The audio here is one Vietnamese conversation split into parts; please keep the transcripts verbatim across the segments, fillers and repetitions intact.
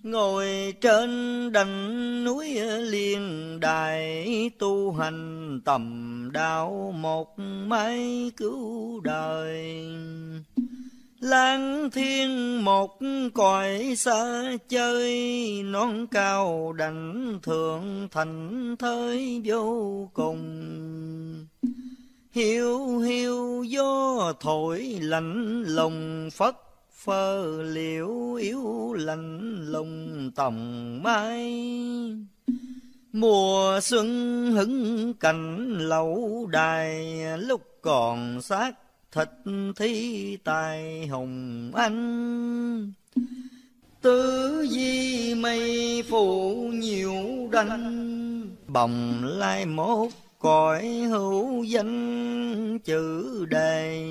Ngồi trên đỉnh núi Liên Đài, tu hành tầm đạo một mái cứu đời. Lang thiên một cõi xa chơi, non cao đảnh thượng thành thới vô cùng. Hiu hiu gió thổi lạnh lùng, phất phơ liễu yếu lạnh lùng tòng mai. Mùa xuân hứng cành lẩu đài, lúc còn xác thịt thi tài hùng anh. Tứ di mây phủ nhiều đanh, bồng lai mốt cõi hữu danh chữ đề.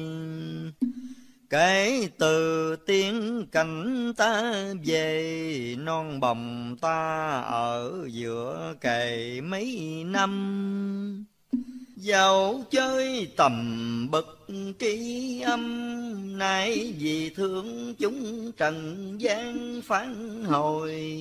Kể từ tiếng cảnh ta về, non bồng ta ở giữa kề mấy năm. Dạo chơi tầm bậc tri âm, nay vì thương chúng trần gian phản hồi.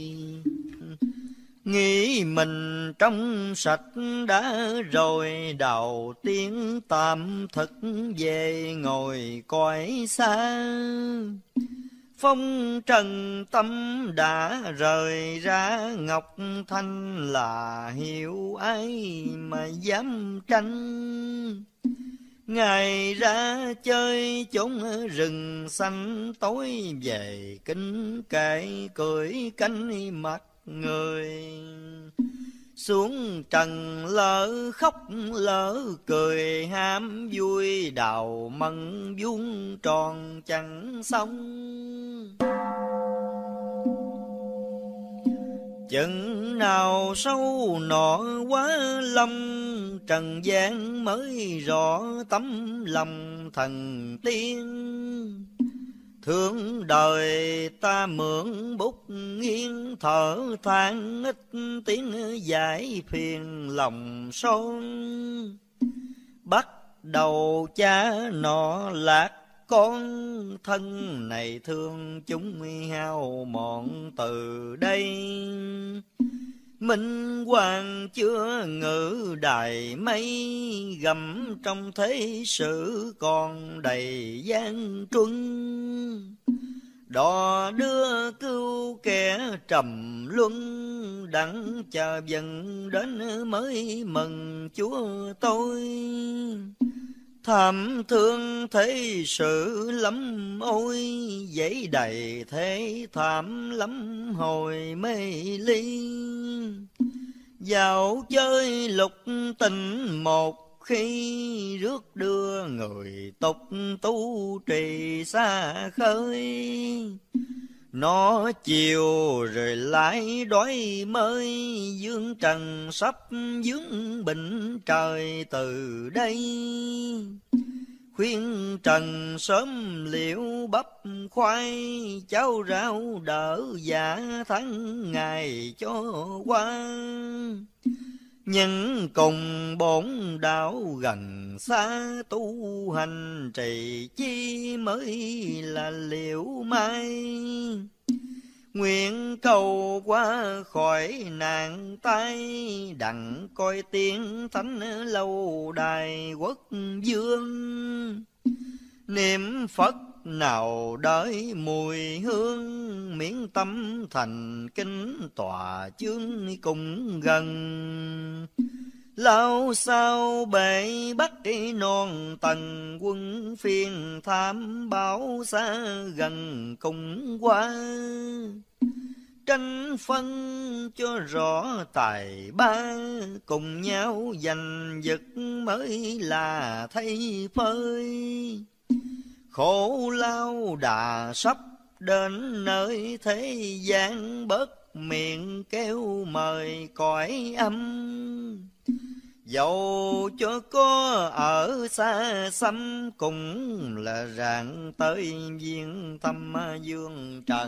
Nghĩ mình trong sạch đã rồi, đầu tiên tạm thực về ngồi cõi xa. Phong trần tâm đã rời ra, ngọc thanh là hiểu ai mà dám tranh. Ngày ra chơi chốn rừng xanh, tối về kinh kệ cười cánh mặt người. Xuống trần lỡ khóc lỡ cười, ham vui đào mận vuông tròn chẳng xong. Chừng nào sâu nọ quá lâm, trần gian mới rõ tấm lòng thần tiên. Thương đời ta mượn bút nghiêng, thở than ít tiếng giải phiền lòng son. Bắt đầu cha nọ lạc con, thân này thương chúng hao mòn từ đây. Minh hoàng chưa ngự đài mây, gầm trong thế sự còn đầy gian truân. Đò đưa cứu kẻ trầm luân, đặng chờ dần đến mới mừng Chúa tôi. Thảm thương thế sự lắm ôi, dãy đầy thế thảm lắm hồi mê ly. Dạo chơi lục tình một khi, rước đưa người tục tu trì xa khơi. Nó chiều rồi lại đói mới, dương trần sắp vướng bệnh trời từ đây. Khuyên trần sớm liệu bắp khoai, cháo rau đỡ dạ tháng ngày cho qua. Nhưng cùng bổn đạo gần xa, tu hành trì chi mới là liệu mai. Nguyện cầu qua khỏi nạn tai, đặng coi tiếng thánh lâu đài quốc vương. Niệm Phật nào đợi mùi hương, miễn tâm thành kính tòa chương cùng gần. Lao sao bể bắt non tầng, quân phiên tham báo xa gần cùng qua. Tranh phân cho rõ tài ba, cùng nhau giành giật mới là thay phơi. Khổ lao đã sắp đến nơi thế gian, bớt miệng kêu mời cõi âm. Dẫu cho có ở xa xăm, cũng là rạng tới viên tâm dương trần.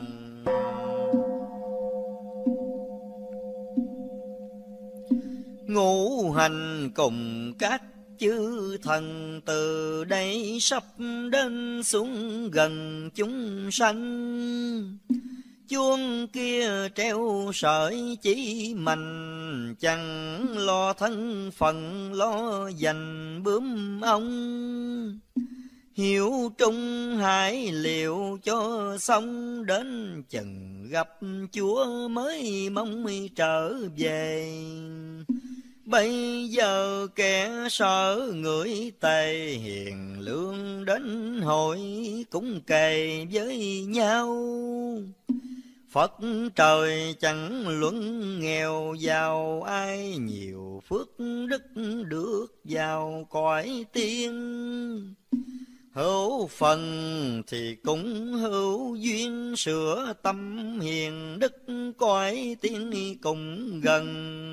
Ngũ hành cùng các chư thần, từ đây sắp đến xuống gần chúng sanh. chuông kia treo sợi chỉ mạnh, chẳng lo thân phận lo dành bướm ong. Hiểu trung hải liệu cho xong, đến chừng gặp Chúa mới mong trở về. Bây giờ kẻ sợ người tề, hiền lương đến hội cũng kề với nhau. Phật trời chẳng luận nghèo giàu, ai nhiều phước đức được vào cõi tiên. Hữu phần thì cũng hữu duyên, sửa tâm hiền đức cõi tiên cùng gần.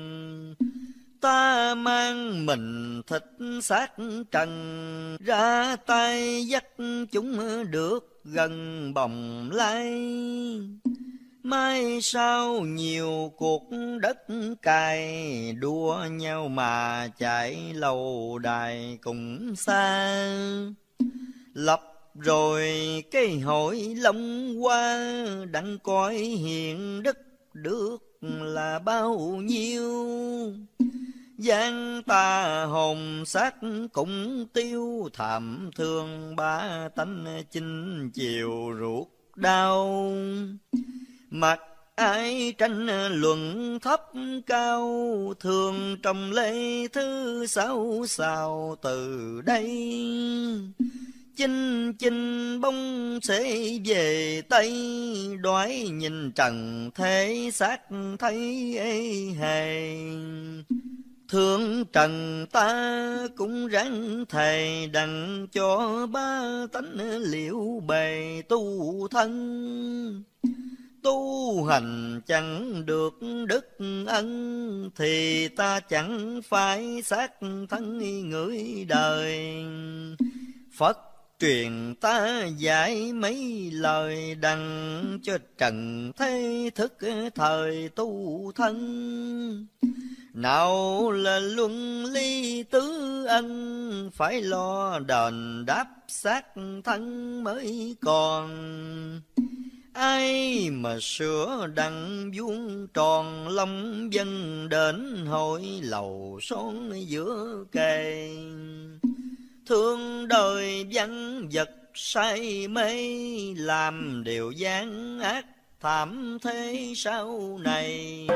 Ta mang mình thịt xác trần, ra tay dắt chúng được gần bồng lai. Mai sau nhiều cuộc đất cày, đua nhau mà chạy lâu đài cùng xa. Lập rồi cái hội Long Hoa, đặng coi hiền đức được là bao nhiêu. Giang ta hồn xác cũng tiêu, thảm thương ba tánh chinh chiều ruột đau. Mặc ai tranh luận thấp cao, thường trong lễ thứ sáu sao từ đây. Chinh chinh bông sẽ về Tây, đoái nhìn trần thế xác thấy ê hề. Thương trần ta cũng ráng thề, đặng cho ba tánh liệu bề tu thân. Tu hành chẳng được đức ân, thì ta chẳng phải xác thân người đời. Phật truyền ta dạy mấy lời, đặng cho trần thế thức thời tu thân. Nào là luân ly tứ ân, phải lo đền đáp xác thân mới còn. Ai mà sửa đặng vuông tròn, long dân đến hội lầu son giữa kề. Thương đời văn vật say mê, làm điều gian ác thảm thế sau này.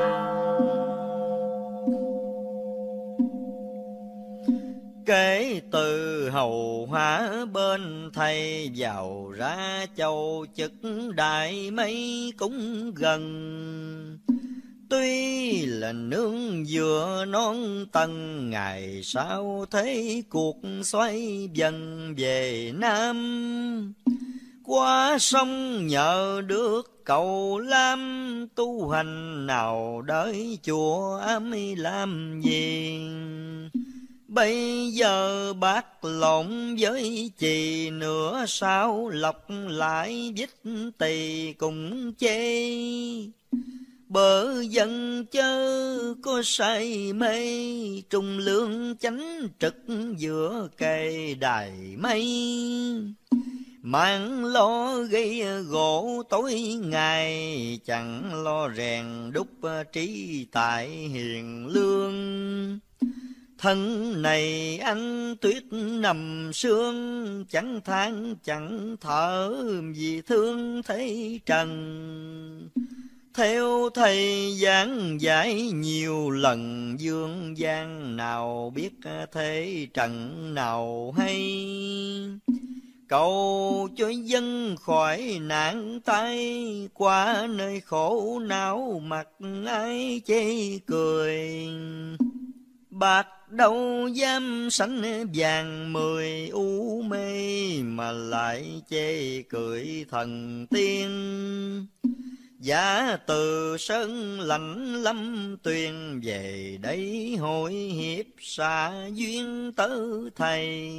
Kể từ hầu hóa bên thầy, vào ra châu chức đại mấy cũng gần. Tuy là nương vừa non tầng, ngày sau thấy cuộc xoay dần về Nam. Qua sông nhờ được cầu lam, tu hành nào đợi chùa ám làm gì. Bây giờ bác lộn với chì, nửa sao lọc lại vít tỳ cùng chê. Bờ dân chớ có say mê, trung lương chánh trực giữa cây đài mây. Mang lo gây gỗ tối ngày, chẳng lo rèn đúc trí tại hiền lương. Thân này anh tuyết nằm sương, chẳng than chẳng thở vì thương thấy trần. Theo thầy giảng dạy nhiều lần, dương gian nào biết thế trần nào hay. Cầu cho dân khỏi nạn tay, qua nơi khổ não mặt ai chê cười. Bạc đâu dám sánh vàng mười u mê, mà lại chê cười thần tiên. Giả từ sơn lạnh lâm tuyền, về đây hội hiệp xa duyên tớ thầy.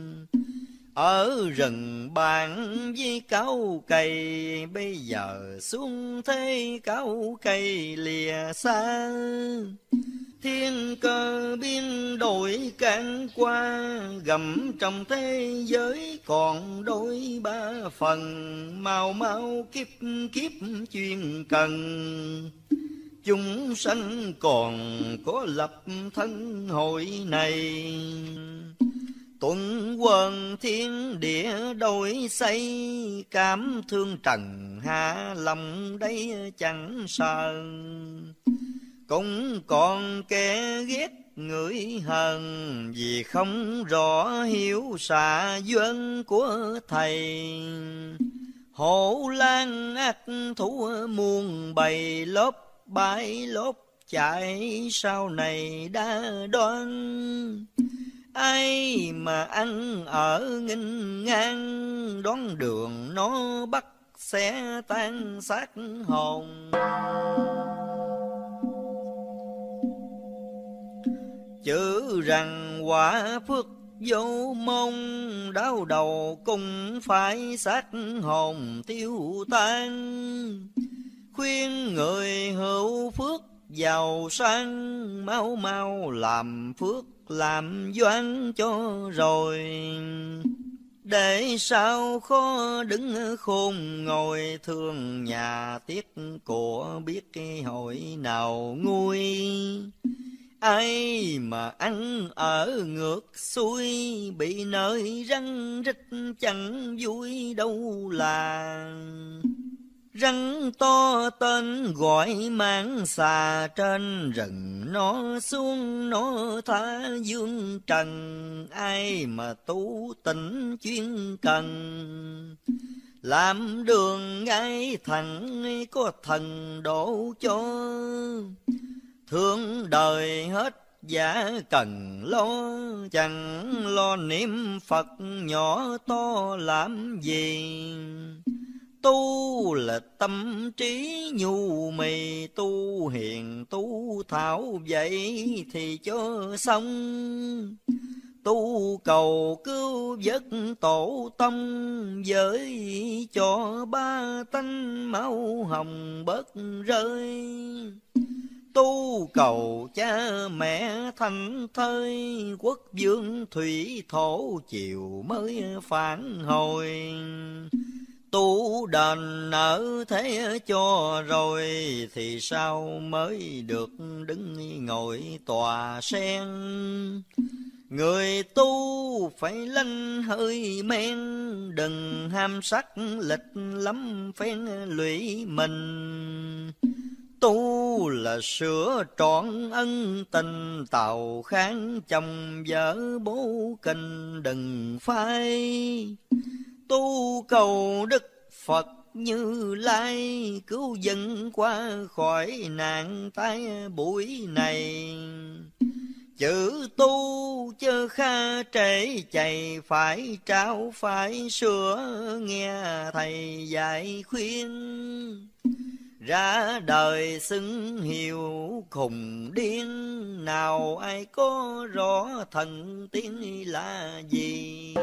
Ở rừng bàn với cao cây, bây giờ xuống thế cao cây lìa xa. Thiên cơ biến đổi can qua, gầm trong thế giới còn đôi ba phần. Mau mau kiếp kiếp chuyên cần, chúng sanh còn có lập thân hội này. Tuần quần thiên địa đổi xây, cảm thương trần hạ lòng đây chẳng sợ. Cũng còn kẻ ghét người hờn, vì không rõ hiểu xạ duyên của thầy. Hổ lang ác thú muôn bầy, lốp bãi lốp chạy sau này đã đoán. Ai mà ăn ở nghinh ngang, đón đường nó bắt sẽ tan xác hồn. Chữ rằng quả phước vô mong, đau đầu cũng phải xác hồn tiêu tan. Khuyên người hữu phước giàu sang, mau mau làm phước làm doan cho rồi. Để sao khó đứng khôn ngồi, thương nhà tiếc của biết hội nào nguôi. Ai mà ăn ở ngược xuôi, bị nơi răng rít chẳng vui đâu là. Rắn to tên gọi mang xà, trên rừng nó xuống nó tha dương trần. Ai mà tu tịnh chuyên cần, làm đường ngay thẳng có thần độ cho. Thương đời hết giả cần lo, chẳng lo niệm Phật nhỏ to làm gì. Tu là tâm trí nhu mì, tu hiền tu thảo vậy thì cho xong. Tu cầu cứu vớt tổ tông, với cho ba tánh máu hồng bớt rơi. Tu cầu cha mẹ thành thơi, quốc vương thủy thổ chiều mới phản hồi. Tu đền nợ thế cho rồi, thì sao mới được đứng ngồi tòa sen. Người tu phải lanh hơi men, đừng ham sắc lịch lắm phen lụy mình. Tu là sửa trọn ân tình, tàu kháng chồng vợ bố kinh đừng phai. Tu cầu Đức Phật Như Lai, cứu dân qua khỏi nạn tai bụi này. Chữ tu chớ kha trễ chạy, phải trao phải sửa nghe thầy dạy khuyên. Ra đời xưng hiệu khùng điên, nào ai có rõ thần tiên là gì.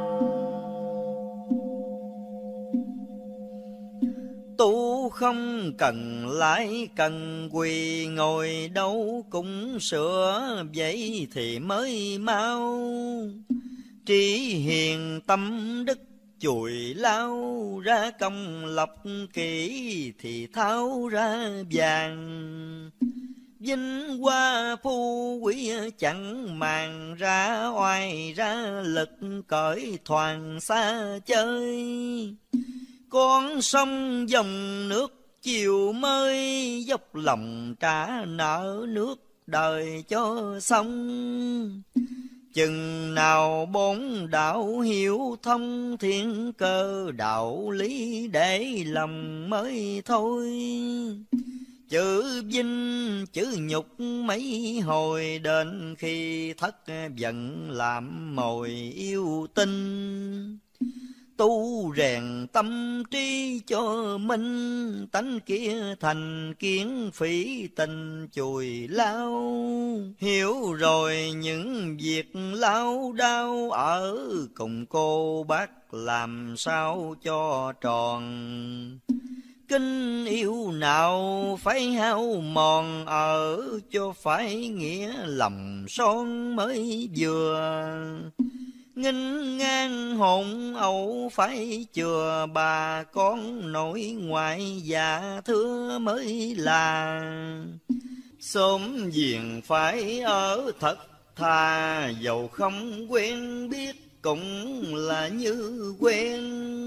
Tu không cần lái cần quỳ, ngồi đâu cũng sửa vậy thì mới mau. Trí hiền tâm đức chùi lao, ra công lập kỹ thì tháo ra vàng. Vinh hoa phú quý chẳng màng, ra oai ra lực cởi thoảng xa chơi. Con sông dòng nước chiều mới, dốc lòng trả nợ nước đời cho xong. Chừng nào bốn đạo hiểu thông, thiên cơ đạo lý để lòng mới thôi. Chữ vinh chữ nhục mấy hồi, đến khi thất giận làm mồi yêu tinh. Tu rèn tâm trí cho minh, tánh kia thành kiến phỉ tình chùi lao. Hiểu rồi những việc lao đao, ở cùng cô bác làm sao cho tròn. Kinh yêu nào phải hao mòn, ở cho phải nghĩa lòng son mới vừa. Nghinh ngang hồn ẩu phải chừa, bà con nội ngoại dạ thưa mới là. Xóm giềng phải ở thật thà, dầu không quen biết cũng là như quen.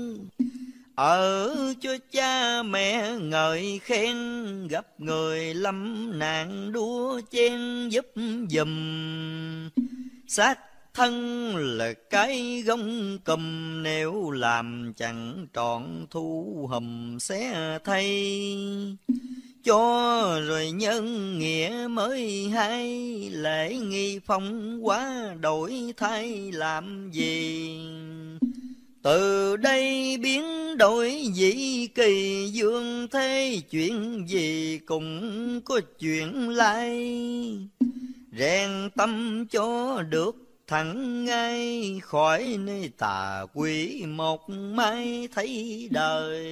Ở cho cha mẹ ngợi khen, gặp người lâm nạn đua chen giúp giùm. Xác thân là cái gông cùm, nếu làm chẳng trọn thu hùm xé thay. Cho rồi nhân nghĩa mới hay, lễ nghi phong quá đổi thay làm gì. Từ đây biến đổi dĩ kỳ, dương thế chuyện gì cũng có chuyện lai. Rèn tâm cho được thẳng ngay, khỏi nơi tà quỷ một mai thấy đời.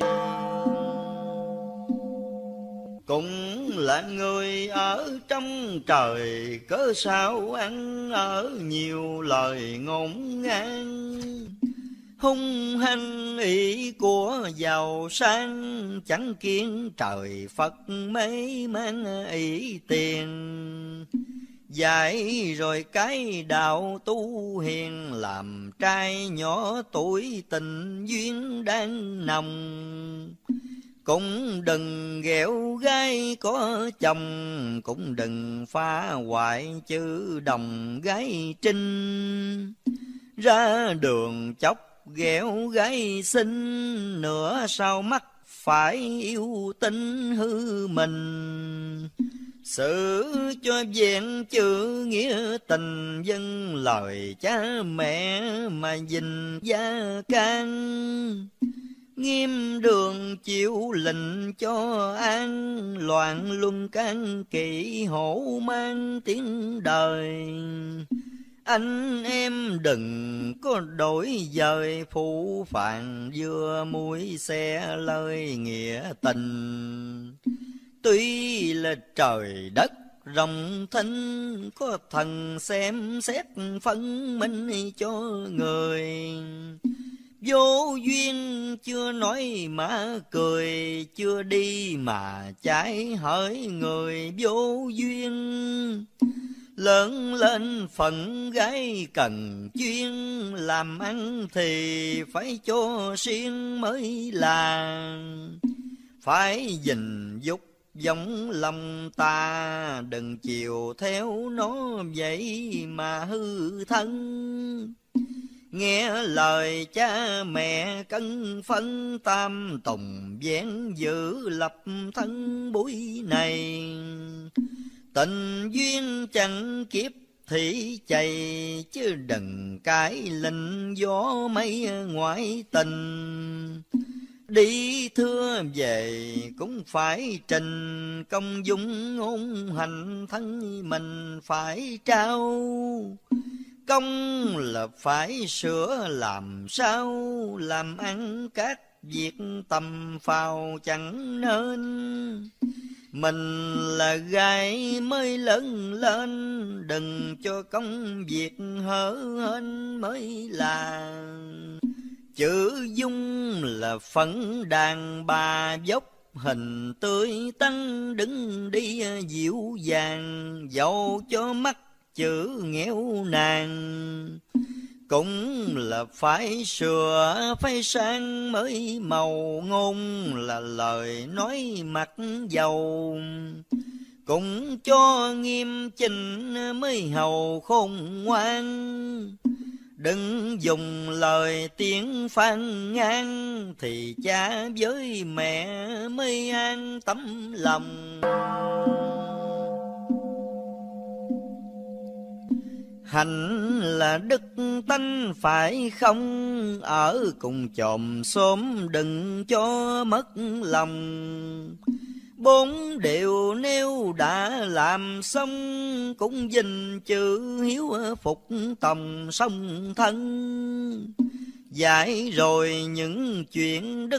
Cũng là người ở trong trời, cớ sao ăn ở nhiều lời ngôn ngang. Hung hăng ý của giàu sang, chẳng kiến trời Phật mấy mang ý tiền. Dạy rồi cái đạo tu hiền, làm trai nhỏ tuổi tình duyên đang nồng. Cũng đừng ghẹo gái có chồng, cũng đừng phá hoại chữ đồng gái trinh. Ra đường chốc ghẹo gái xinh, nửa sau mắt phải yêu tinh hư mình. Xử cho vẹn chữ nghĩa tình, dân lời cha mẹ mà gìn gia can. Nghiêm đường chịu lệnh cho an, loạn luân can kỵ hổ mang tiếng đời. Anh em đừng có đổi dời, phụ phàng vừa mũi xe lời nghĩa tình. Tuy là trời đất rộng thinh, có thần xem xét phân minh cho người. Vô duyên chưa nói mà cười, chưa đi mà trái hỡi người vô duyên. Lớn lên phận gái cần chuyên, làm ăn thì phải cho riêng mới là. Phải gìn dục giống lòng ta, đừng chiều theo nó vậy mà hư thân. Nghe lời cha mẹ cân phân, tam tùng vén giữ lập thân buổi này. Tình duyên chẳng kiếp thị chày, chứ đừng cái lệnh gió mây ngoại tình. Đi thưa về cũng phải trình, công dung ngôn hành thân mình phải trao. Công là phải sửa làm sao, làm ăn các việc tầm phào chẳng nên. Mình là gái mới lớn lên, đừng cho công việc hở hên mới là. Chữ dung là phấn đàn bà dốc, hình tươi tắn đứng đi dịu dàng. Dẫu cho mắt chữ nghèo nàn, cũng là phải sửa phải sang mới màu. Ngôn là lời nói mặt dầu, cũng cho nghiêm chỉnh mới hầu khôn ngoan. Đừng dùng lời tiếng phàn nàn, thì cha với mẹ mới an tấm lòng. Hạnh là đức tánh phải không, ở cùng chòm xóm đừng cho mất lòng. Bốn điều nếu đã làm xong, cũng gìn chữ hiếu phục tòng song thân. Dạy rồi những chuyện đức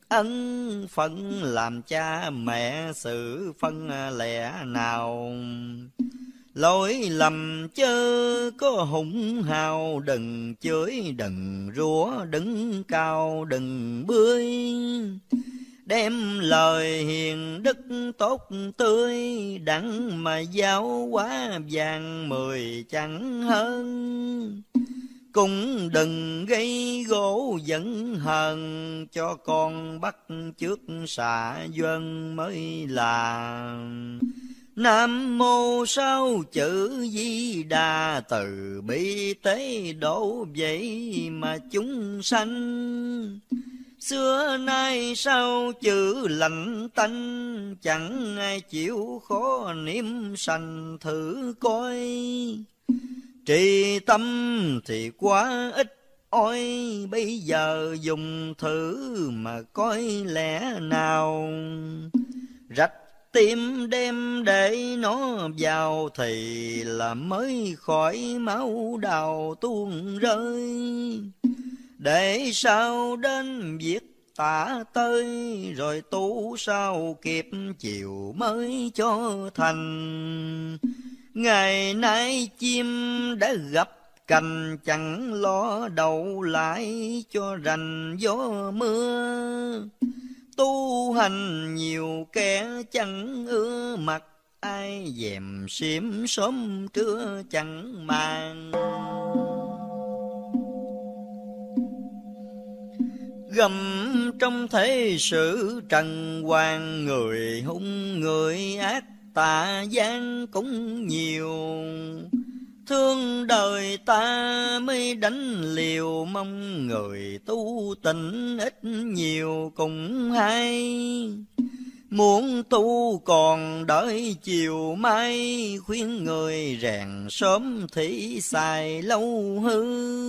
ân phận làm cha mẹ sự phân lẻ nào. Lỗi lầm chớ có hùng hào, đừng chửi đừng rủa, đứng cao đừng bươi. Đem lời hiền đức tốt tươi, đặng mà giáo hóa vàng mười chẳng hơn. Cũng đừng gây gỗ giận hờn, cho con bắt trước xạ dân mới là. Nam mô sáu chữ Di Đà, từ bi tế độ vậy mà chúng sanh. Xưa nay sao chữ lạnh tanh, chẳng ai chịu khó niệm sanh thử coi. Trì tâm thì quá ít ôi, bây giờ dùng thử mà coi lẽ nào. Rạch tim đem để nó vào thì là mới khỏi máu đào tuôn rơi. Để sao đến việc tả tơi, rồi tu sao kịp chiều mới cho thành. Ngày nay chim đã gặp cành, chẳng lo đậu lại cho rành gió mưa. Tu hành nhiều kẻ chẳng ưa mặt, ai dèm xiêm sớm trưa chẳng màng. Gầm trong thế sự trần hoàng, người hung người ác tà gian cũng nhiều. Thương đời ta mới đánh liều, mong người tu tịnh ít nhiều cũng hay. Muốn tu còn đợi chiều mai, khuyên người rèn sớm thì xài lâu hư.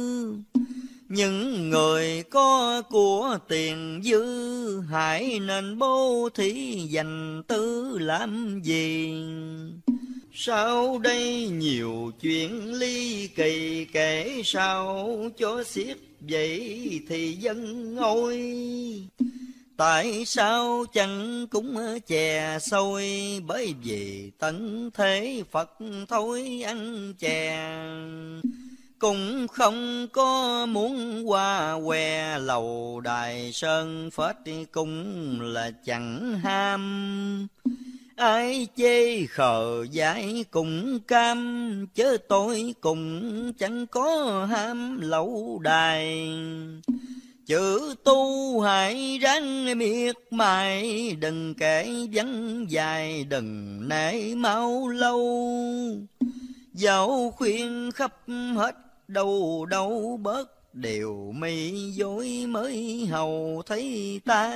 Những người có của tiền dư, hãy nên bố thí dành tư làm gì. Sau đây nhiều chuyện ly kỳ, kể sao cho xiết vậy thì dân ôi. Tại sao chẳng cũng chè xôi, bởi vì tận thế Phật thôi ăn chè. Cũng không có muốn qua què lầu đài sơn phết, cũng là chẳng ham. Ai chê khờ dại cũng cam, chớ tôi cũng chẳng có ham lẩu đài. Chữ tu hãy ráng miệt mài, đừng kể vắng dài, đừng nể mau lâu. Dẫu khuyên khắp hết đâu đâu bớt, điều mi dối mới hầu thấy ta.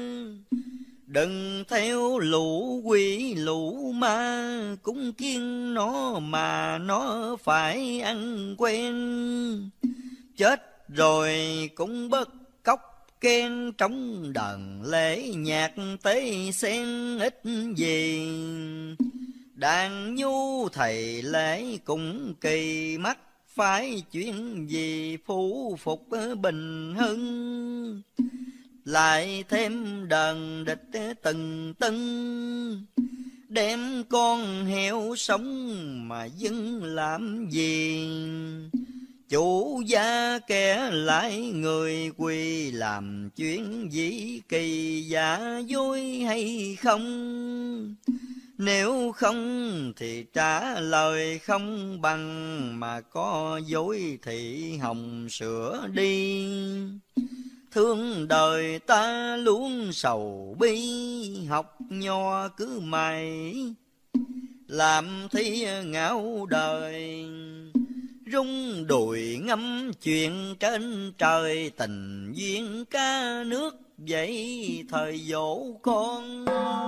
Đừng theo lũ quỷ lũ ma, cũng kiêng nó mà nó phải ăn quen. Chết rồi cũng bớt cóc khen, trong đàn lễ nhạc tế sen ít gì. Đàn nhu thầy lễ cũng kỳ mắt, phải chuyện gì phủ phục bình hưng. Lại thêm đàn địch từng tưng, đem con heo sống mà dưng làm gì. Chủ gia kẻ lại người quỳ, làm chuyện gì kỳ giả dối hay không. Nếu không thì trả lời không bằng, mà có dối thì hồng sửa đi. Thương đời ta luôn sầu bi, học nho cứ mày làm thi ngạo đời. Rung đùi ngắm chuyện trên trời, tình duyên ca nước vậy thời dỗ con.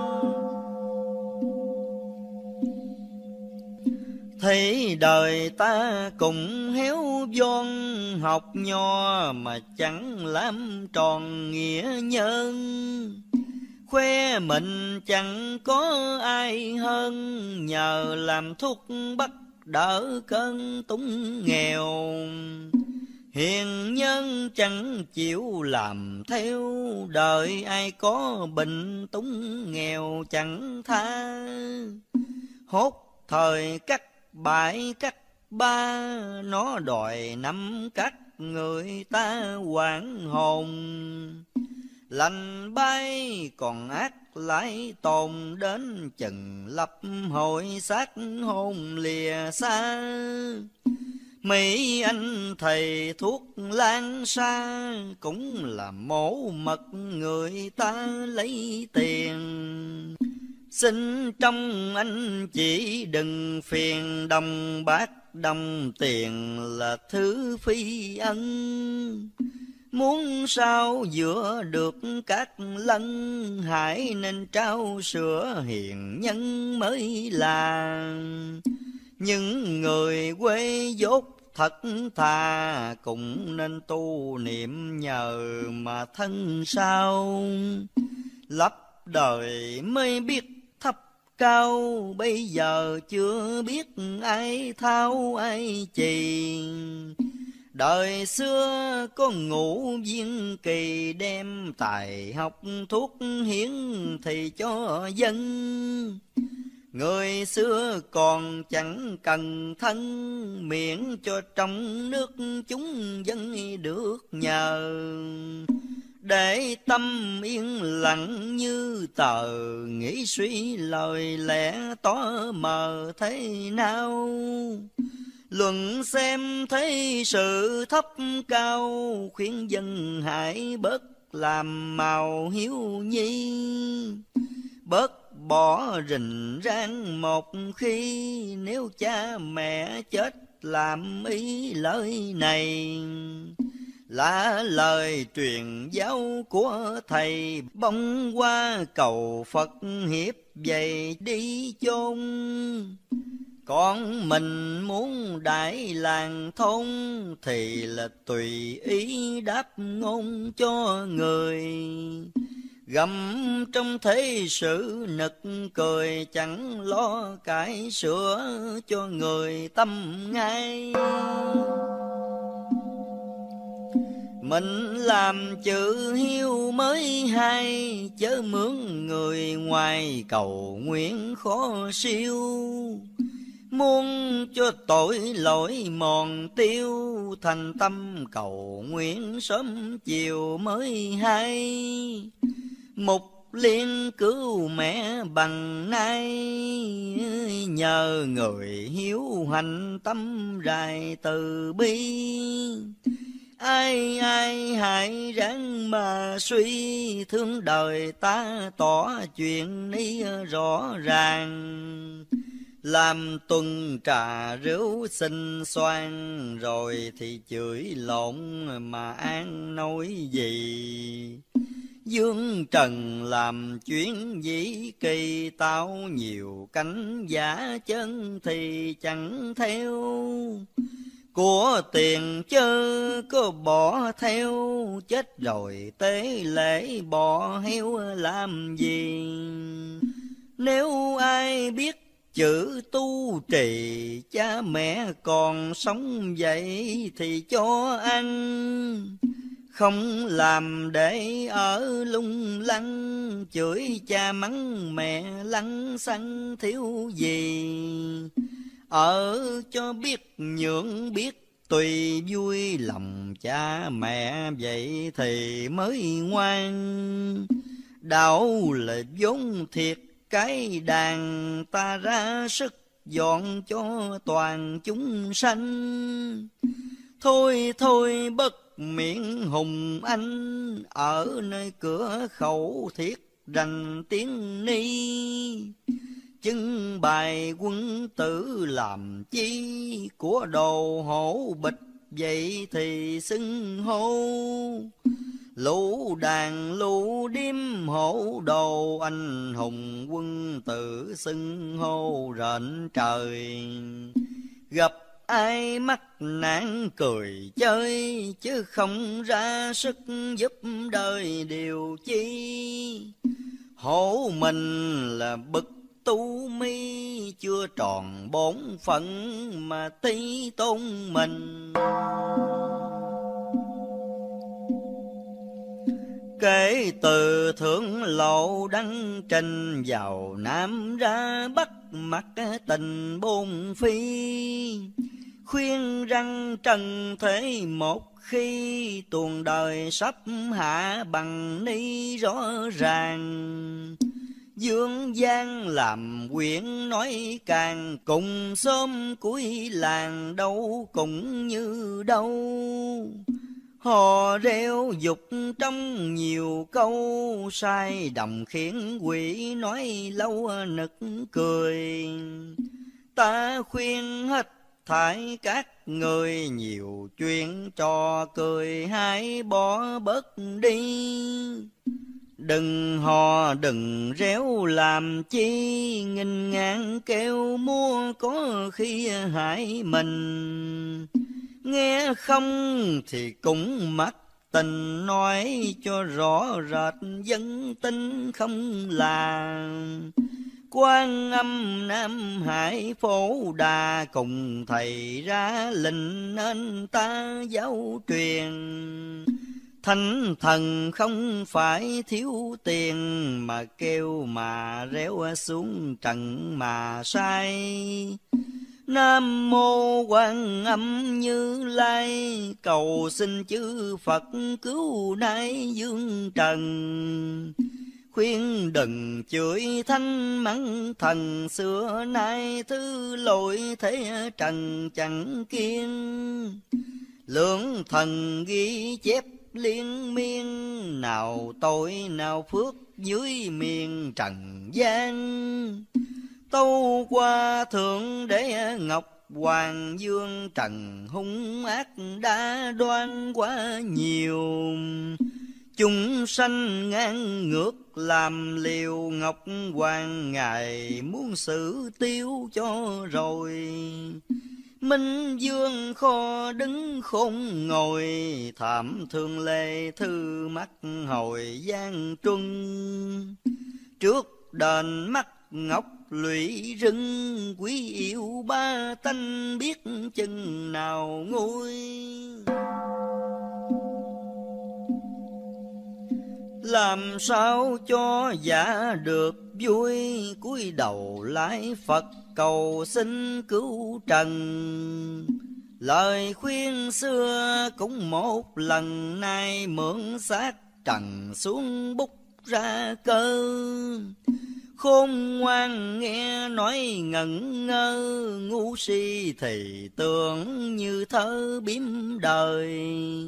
Thấy đời ta cùng héo von, học nho mà chẳng làm tròn nghĩa nhân. Khoe mình chẳng có ai hơn, nhờ làm thuốc bắc đỡ cơn túng nghèo. Hiền nhân chẳng chịu làm theo, đời ai có bệnh túng nghèo chẳng tha. Hốt thời cắt bãi cắt ba, nó đòi nắm cắt người ta hoảng hồn. Lành bay còn ác lại tồn, đến chừng lập hội xác hôn lìa xa. Mấy anh thầy thuốc lan xa, cũng là mổ mật người ta lấy tiền. Xin trong anh chỉ đừng phiền, đồng bạc đồng tiền là thứ phi ân. Muốn sao giữa được các lân, hãy nên trao sữa hiền nhân mới là. Những người quê dốt thật thà, cũng nên tu niệm nhờ mà thân sao. Lấp đời mới biết thấp cao, bây giờ chưa biết ai thao ai chì. Đời xưa có ngũ viên kỳ, đem tài học thuốc hiến thì cho dân. Người xưa còn chẳng cần thân, miễn cho trong nước chúng dân được nhờ. Để tâm yên lặng như tờ, nghĩ suy lời lẽ tỏ mờ thế nào. Luận xem thấy sự thấp cao, khuyên dân hãy bớt làm màu hiếu nhi. Bớt bỏ rình rang một khi, nếu cha mẹ chết làm ý lời này. Là lời truyền giáo của thầy, bông qua cầu Phật hiếp dày đi chôn. Con mình muốn đại làng thôn, thì là tùy ý đáp ngôn cho người. Gầm trong thế sự nực cười, chẳng lo cải sửa cho người tâm ngay. Mình làm chữ hiếu mới hay, chớ mướn người ngoài cầu nguyện khó siêu. Muốn cho tội lỗi mòn tiêu, thành tâm cầu nguyện sớm chiều mới hay. Mục liên cứu mẹ bằng nay, nhờ người hiếu hành tâm rài từ bi. Ai ai hãy ráng mà suy, thương đời ta tỏ chuyện ni rõ ràng. Làm tuần trà rượu xinh xoan, rồi thì chửi lộn mà an nói gì. Dương trần làm chuyến dĩ kỳ, tao nhiều cánh giả chân thì chẳng theo. Của tiền chớ có bỏ theo, chết rồi tế lễ bỏ heo làm gì. Nếu ai biết chữ tu trì, cha mẹ còn sống vậy thì cho ăn. Không làm để ở lung lăng, chửi cha mắng mẹ lăng xăng thiếu gì. Ở cho biết nhượng biết tùy vui, lòng cha mẹ vậy thì mới ngoan. Đạo là vốn thiệt cái đàn, ta ra sức dọn cho toàn chúng sanh. Thôi thôi bất miệng hùng anh, ở nơi cửa khẩu thiết rành tiếng ni. Chứng bài quân tử làm chi, của đồ hổ bịch vậy thì xưng hô. Lũ đàn lũ điếm hổ đồ, anh hùng quân tử xưng hô rện trời. Gặp ai mắc nạn cười chơi, chứ không ra sức giúp đời điều chi. Hổ mình là bậc tu mi, chưa tròn bổn phận mà tí tôn mình. Kể từ thượng lộ đăng trình, vào Nam ra Bắc mặt tình bốn phi. Khuyên rằng trần thế một khi, tuồng đời sắp hạ bằng ni rõ ràng. Dương gian làm quyển nói càng, cùng xóm cuối làng đâu cũng như đâu. Hò reo dục trong nhiều câu, sai đồng khiến quỷ nói lâu nực cười. Ta khuyên hết thải các người, nhiều chuyện trò cười hãy bỏ bớt đi. Đừng hò đừng réo làm chi, nghìn ngàn kêu mua có khi hại mình. Nghe không thì cũng mắc tình, nói cho rõ rệt dân tin không là. Quan Âm Nam Hải Phổ Đà, cùng thầy ra lệnh nên ta giáo truyền. Thánh thần không phải thiếu tiền, mà kêu mà réo xuống trần mà sai. Nam mô Quan Âm Như Lai, cầu xin chư Phật cứu nay dương trần. Khuyên đừng chửi thanh mắng thần, xưa nay thứ lỗi thế trần chẳng kiên. Lượng thần ghi chép liên miên, nào tội nào phước dưới miền trần gian. Tâu qua thượng đế ngọc hoàng dương, trần hung ác đã đoan quá nhiều. Chúng sanh ngang ngược làm liều, ngọc hoàng ngài muốn xử tiêu cho rồi. Minh vương kho đứng khôn ngồi, thảm thương lê thư mắt hồi gian truân. Trước đền mắt ngọc lụy rừng, quý yêu ba tánh biết chừng nào nguôi. Làm sao cho giả được vui, cúi đầu lại Phật cầu xin cứu trần. Lời khuyên xưa cũng một lần, nay mượn xác trần xuống bút ra cơ. Khôn ngoan nghe nói ngẩn ngơ, ngu si thì tưởng như thơ biếm đời.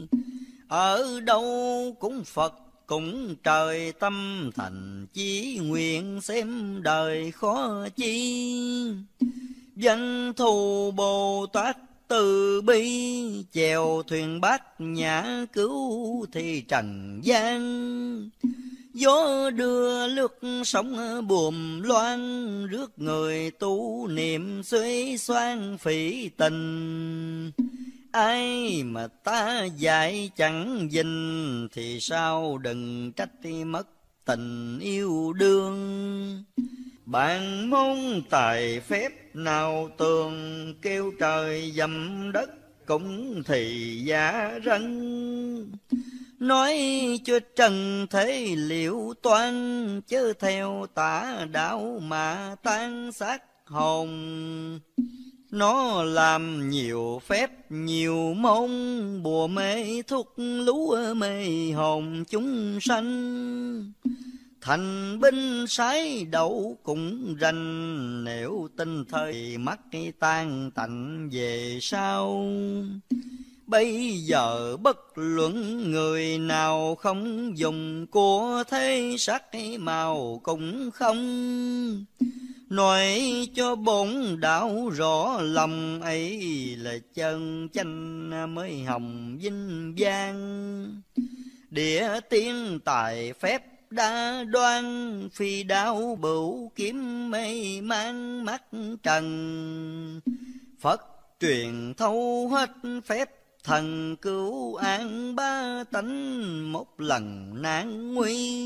Ở đâu cũng Phật cũng trời, tâm thành chí nguyện xem đời khó chi. Danh thù Bồ Tát từ bi, chèo thuyền bát nhã cứu thì trần gian. Gió đưa lướt sóng buồm loan, rước người tu niệm xuế xoan phỉ tình. Ai mà ta dạy chẳng dình, thì sao đừng trách mất tình yêu đương. Bạn môn tài phép nào tường, kêu trời dầm đất cũng thì giả rân. Nói cho trần thế liệu toan, chớ theo tà đạo mà tan xác hồn. Nó làm nhiều phép nhiều môn, bùa mê thuốc lú mê hồn chúng sanh. Thành binh sái đậu cũng rành, nếu tin thời mắt tan tạnh về sau. Bây giờ bất luận người nào không dùng của thế sắc màu cũng không. Nói cho bổn đạo rõ lòng ấy, là chân chánh mới hồng vinh vang. Địa tiên tài phép đã đoan, phi đao bửu kiếm mây mang mắt trần. Phật truyền thâu hết phép thần, cứu an ba tánh một lần nan nguy.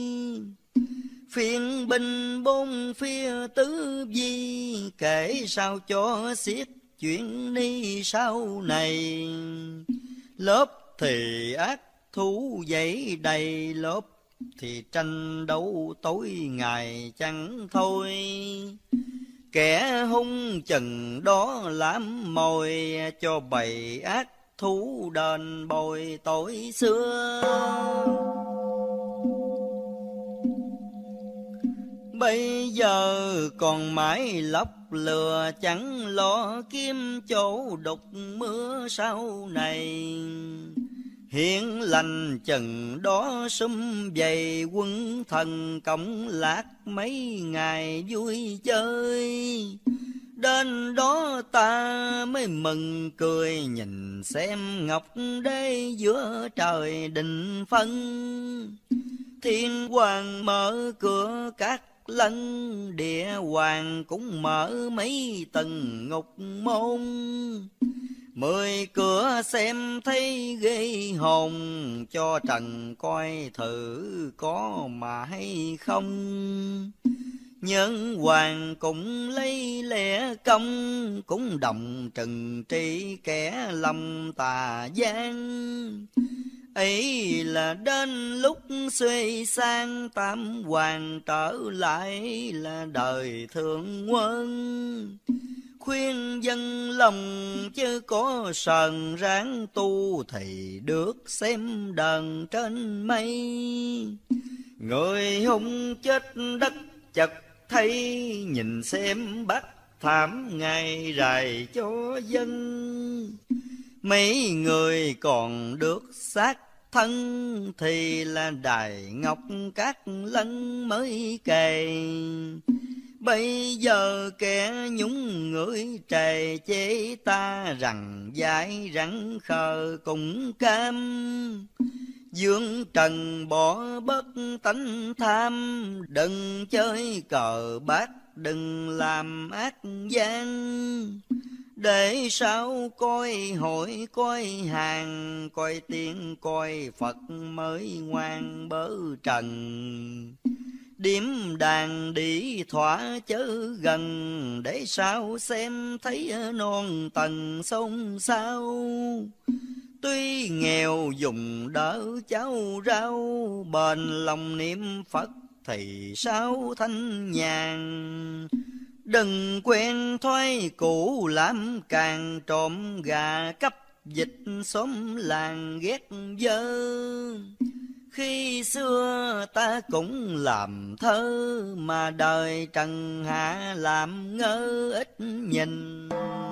Phiên binh bốn phía tứ di, kể sao cho xiết chuyện ni sau này. Lớp thì ác thú dậy đầy, lớp thì tranh đấu tối ngày chẳng thôi. Kẻ hung chừng đó làm mồi, cho bầy ác thú đền bồi tội xưa. Bây giờ còn mãi lóc lừa, chẳng lo kiếm chỗ đục mưa sau này. Hiển lành chừng đó sum vầy, quân thần cộng lạc mấy ngày vui chơi. Đến đó ta mới mừng cười, nhìn xem ngọc đế giữa trời định phân. Thiên hoàng mở cửa các lân, địa hoàng cũng mở mấy tầng ngục môn. Mười cửa xem thấy ghê hồn, cho trần coi thử có mà hay không. Nhân hoàng cũng lấy lẽ công, cũng đồng trừng trị kẻ lòng tà gian. Ấy là đến lúc xuê sang, tam hoàng trở lại là đời thượng quân. Khuyên dân lòng chứ có sờn, ráng tu thì được xem đờn trên mây. Người hung chết đất chật thấy, nhìn xem bắt thảm ngày rày cho dân. Mấy người còn được xác thân, thì là đài ngọc các lân mới kề. Bây giờ kẻ nhúng người trề chế ta, rằng dại rắn khờ cũng cam. Dương trần bỏ bất tánh tham, đừng chơi cờ bạc, đừng làm ác gian. Để sao coi hội coi hàng, coi tiên coi Phật mới ngoan bớ trần. Điếm đàn đi thỏa chớ gần, để sao xem thấy non tầng sông sao. Tuy nghèo dùng đỡ cháu rau, bền lòng niệm Phật thì sao thanh nhàn. Đừng quen thói cũ làm càng, trộm gà cắp dịch xóm làng ghét dơ. Khi xưa ta cũng làm thơ, mà đời trần hạ làm ngơ ít nhìn.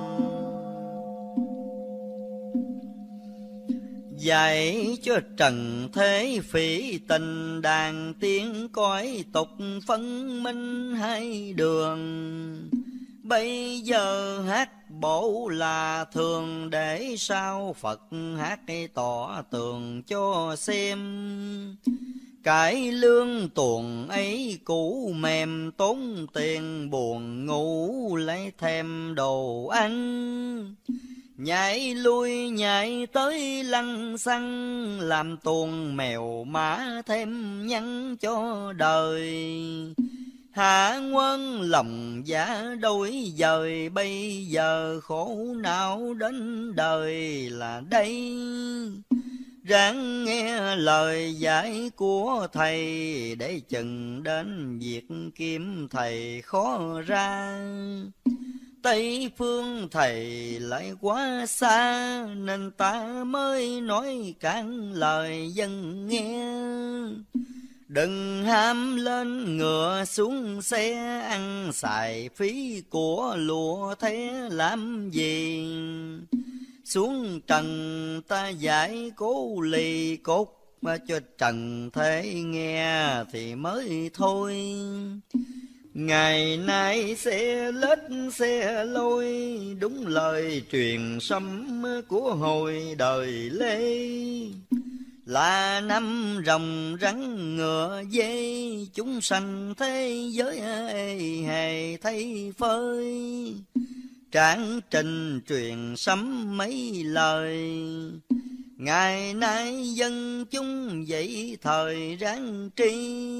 Dạy cho trần thế phỉ tình, đàn tiếng cõi tục phân minh hai đường. Bây giờ hát bổ là thường, để sao Phật hát tỏ tường cho xem. Cải lương tuồng ấy cũ mềm, tốn tiền buồn ngủ lấy thêm đồ ăn. Nhảy lui nhảy tới lăng xăng, làm tuồng mèo mã thêm nhăn cho đời. Hạ quân lòng giả đôi dời, bây giờ khổ não đến đời là đây. Ráng nghe lời dạy của thầy, để chừng đến việc kiếm thầy khó ra. Tây phương thầy lại quá xa, nên ta mới nói cạn lời dân nghe. Đừng ham lên ngựa xuống xe, ăn xài phí của lụa thế làm gì. Xuống trần ta giải cố lì cốt, mà cho trần thế nghe thì mới thôi. Ngày nay xe lết xe lôi, đúng lời truyền sấm của hồi đời Lê. Là năm rồng rắn ngựa dê, chúng sanh thế giới ê hề thấy phơi. Trạng trình truyền sấm mấy lời, ngày nay dân chúng dậy thời ráng tri.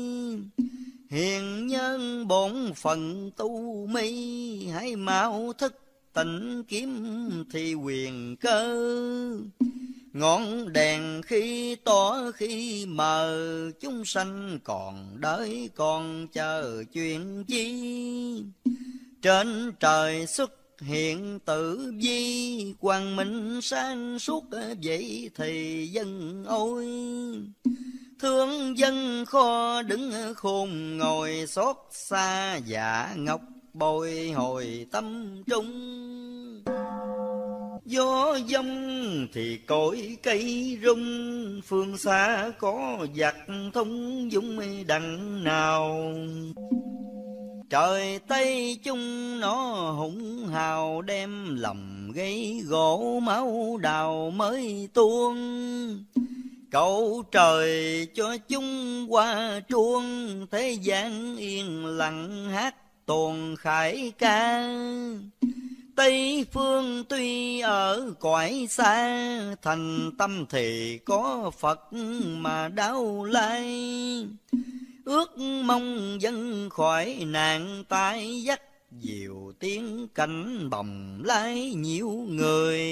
Hiền nhân bổn phận tu mi, hãy mau thức tỉnh kiếm thì quyền cơ. Ngọn đèn khi tỏ khi mờ, chúng sanh còn đợi còn chờ chuyện chi. Trên trời xuất hiện tử vi, quang minh sáng suốt vậy thì dân ôi. Thương dân kho đứng khôn ngồi, xót xa dạ ngọc bồi hồi tâm trung. Gió dông thì cội cây rung, phương xa có giặc thông dũng đằng nào. Trời Tây chung nó hùng hào, đem lòng gây gỗ máu đào mới tuôn. Cầu trời cho chúng qua truông, thế gian yên lặng hát tuồng khải ca. Tây phương tuy ở cõi xa, thành tâm thì có Phật mà đau lai. Ước mong dân khỏi nạn tai, dắt diều tiếng cảnh bồng lái nhiều người.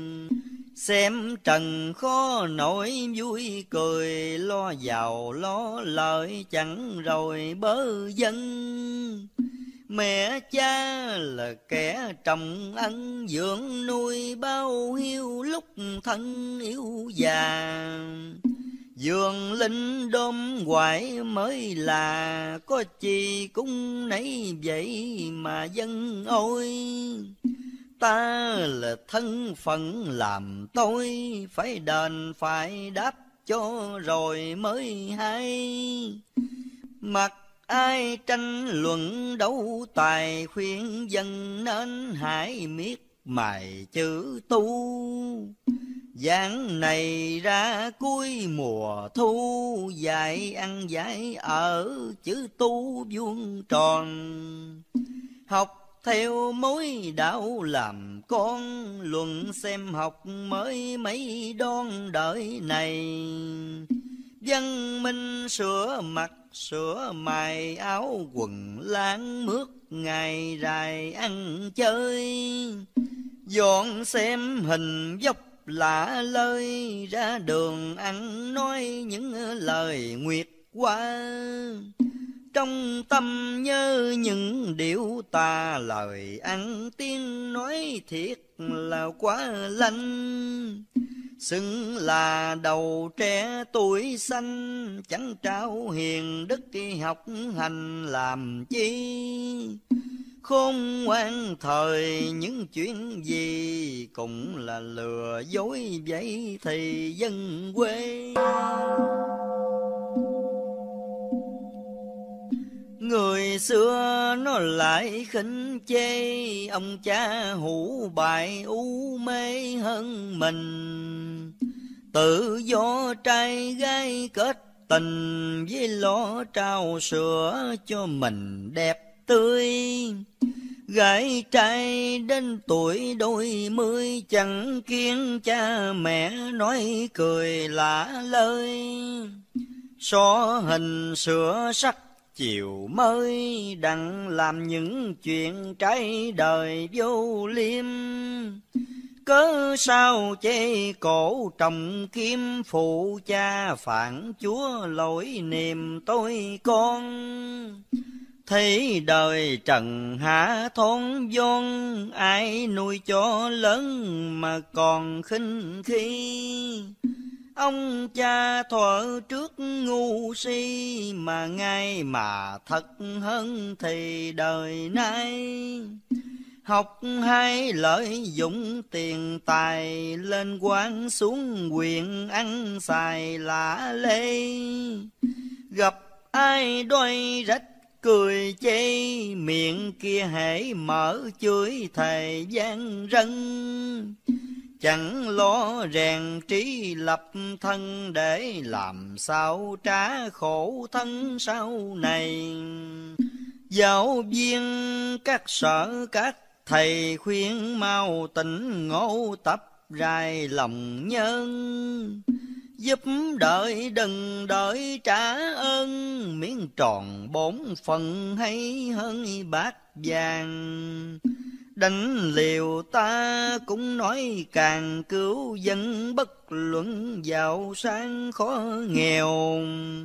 Xem trần khó nổi vui cười, lo giàu lo lợi chẳng rồi bớ dân. Mẹ cha là kẻ trồng ân, dưỡng nuôi bao hiu lúc thân yếu già. Dường linh đom hoài mới là, có chi cũng nấy vậy mà dân ôi. Ta là thân phận làm tôi, phải đền phải đáp cho rồi mới hay. Mặc ai tranh luận đấu tài, khuyên dân nên hãy miết mài chữ tu. Giảng này ra cuối mùa thu, dạy ăn dạy ở chữ tu vuông tròn. Học theo mối đạo làm con, luận xem học mới mấy đón đợi này. Văn minh sửa mặt sửa mài, áo quần láng mướt ngày dài ăn chơi. Dọn xem hình dốc lạ lơi, ra đường ăn nói những lời nguyệt qua. Trong tâm nhớ những điệu tà, lời ăn tiếng nói thiệt là quá lanh. Xưng là đầu trẻ tuổi xanh, chẳng trao hiền đức học hành làm chi. Khôn ngoan thời những chuyện gì, cũng là lừa dối vậy thì dân quê. Người xưa nó lại khinh chê, ông cha hủ bại u mê hơn mình. Tự do trai gái kết tình, với lo trao sữa cho mình đẹp tươi. Gái trai đến tuổi đôi mươi, chẳng kiến cha mẹ nói cười lạ lời. So hình sửa sắc chiều mới, đặng làm những chuyện trái đời vô liêm. Cớ sao chê cổ trọng kiếm, phụ cha phản chúa lỗi niềm tôi con. Thấy đời trần hạ thôn vốn, ai nuôi cho lớn mà còn khinh khi. Ông cha thuở trước ngu si, mà ngay mà thật hơn thì đời nay. Học hay lợi dụng tiền tài, lên quan xuống quyền ăn xài lạ lê. Gặp ai đôi rách cười chê, miệng kia hễ mở chửi thề gian rân. Chẳng lo rèn trí lập thân, để làm sao trả khổ thân sau này. Giáo viên các sở các thầy khuyên mau tỉnh ngộ, tập rài lòng nhân. Giúp đợi đừng đợi trả ơn, miếng tròn bổn phận hay hơn bát vàng. đánh liều ta cũng nói càng cứu dân, bất luận giàu sang khó nghèo.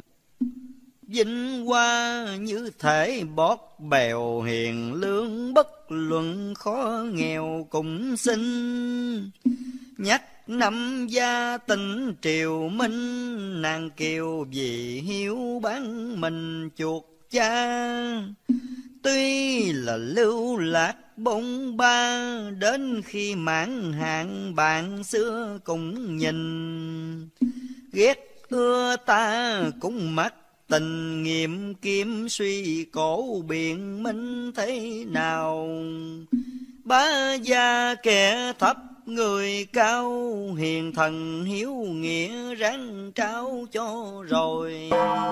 Vinh hoa như thể bót bèo, hiền lương bất luận khó nghèo cũng xin. Nhắc năm gia tỉnh triều minh, nàng kiều vì hiếu bán mình chuột cha. Tuy là lưu lạc bông ba, đến khi mãn hạn bạn xưa cũng nhìn. Ghét ưa ta cũng mặc tình nghiệm, kiếm suy cổ biện minh thế nào. Bá gia kẻ thấp người cao, hiền thần hiếu nghĩa ráng trao cho rồi.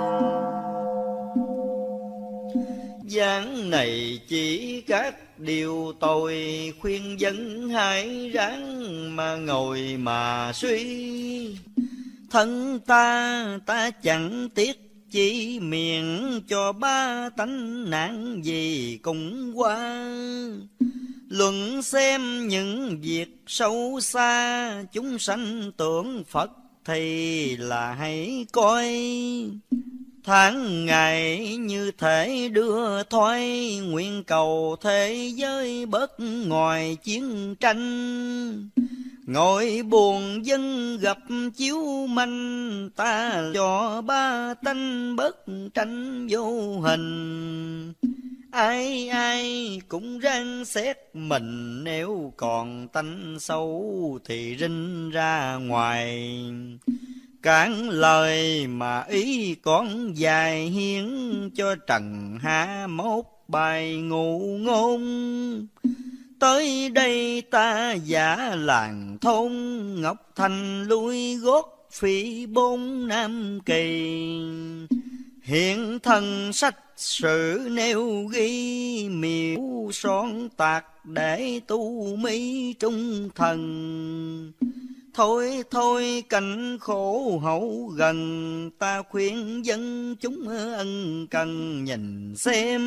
Giảng này chỉ các điều tội, khuyên dân hãy ráng mà ngồi mà suy. Thân ta ta chẳng tiếc chỉ miệng, cho ba tánh nạn gì cũng qua. Luận xem những việc sâu xa, chúng sanh tưởng Phật thì là hãy coi. Tháng ngày như thể đưa thoái, nguyện cầu thế giới bớt ngoài chiến tranh. Ngồi buồn dân gặp chiếu manh, ta cho ba tánh bớt tranh vô hình. Ai ai cũng ráng xét mình, nếu còn tánh xấu thì rinh ra ngoài. Cản lời mà ý con dài, hiến cho trần hạ mốt bài ngụ ngôn. Tới đây ta giả làng thôn, Ngọc Thành lui gót phỉ bốn Nam Kỳ. Hiện thân sách sử nêu ghi, miêu son tạc để tu mỹ trung thần. Thôi thôi cảnh khổ hậu gần, ta khuyên dân chúng ân cần nhìn xem.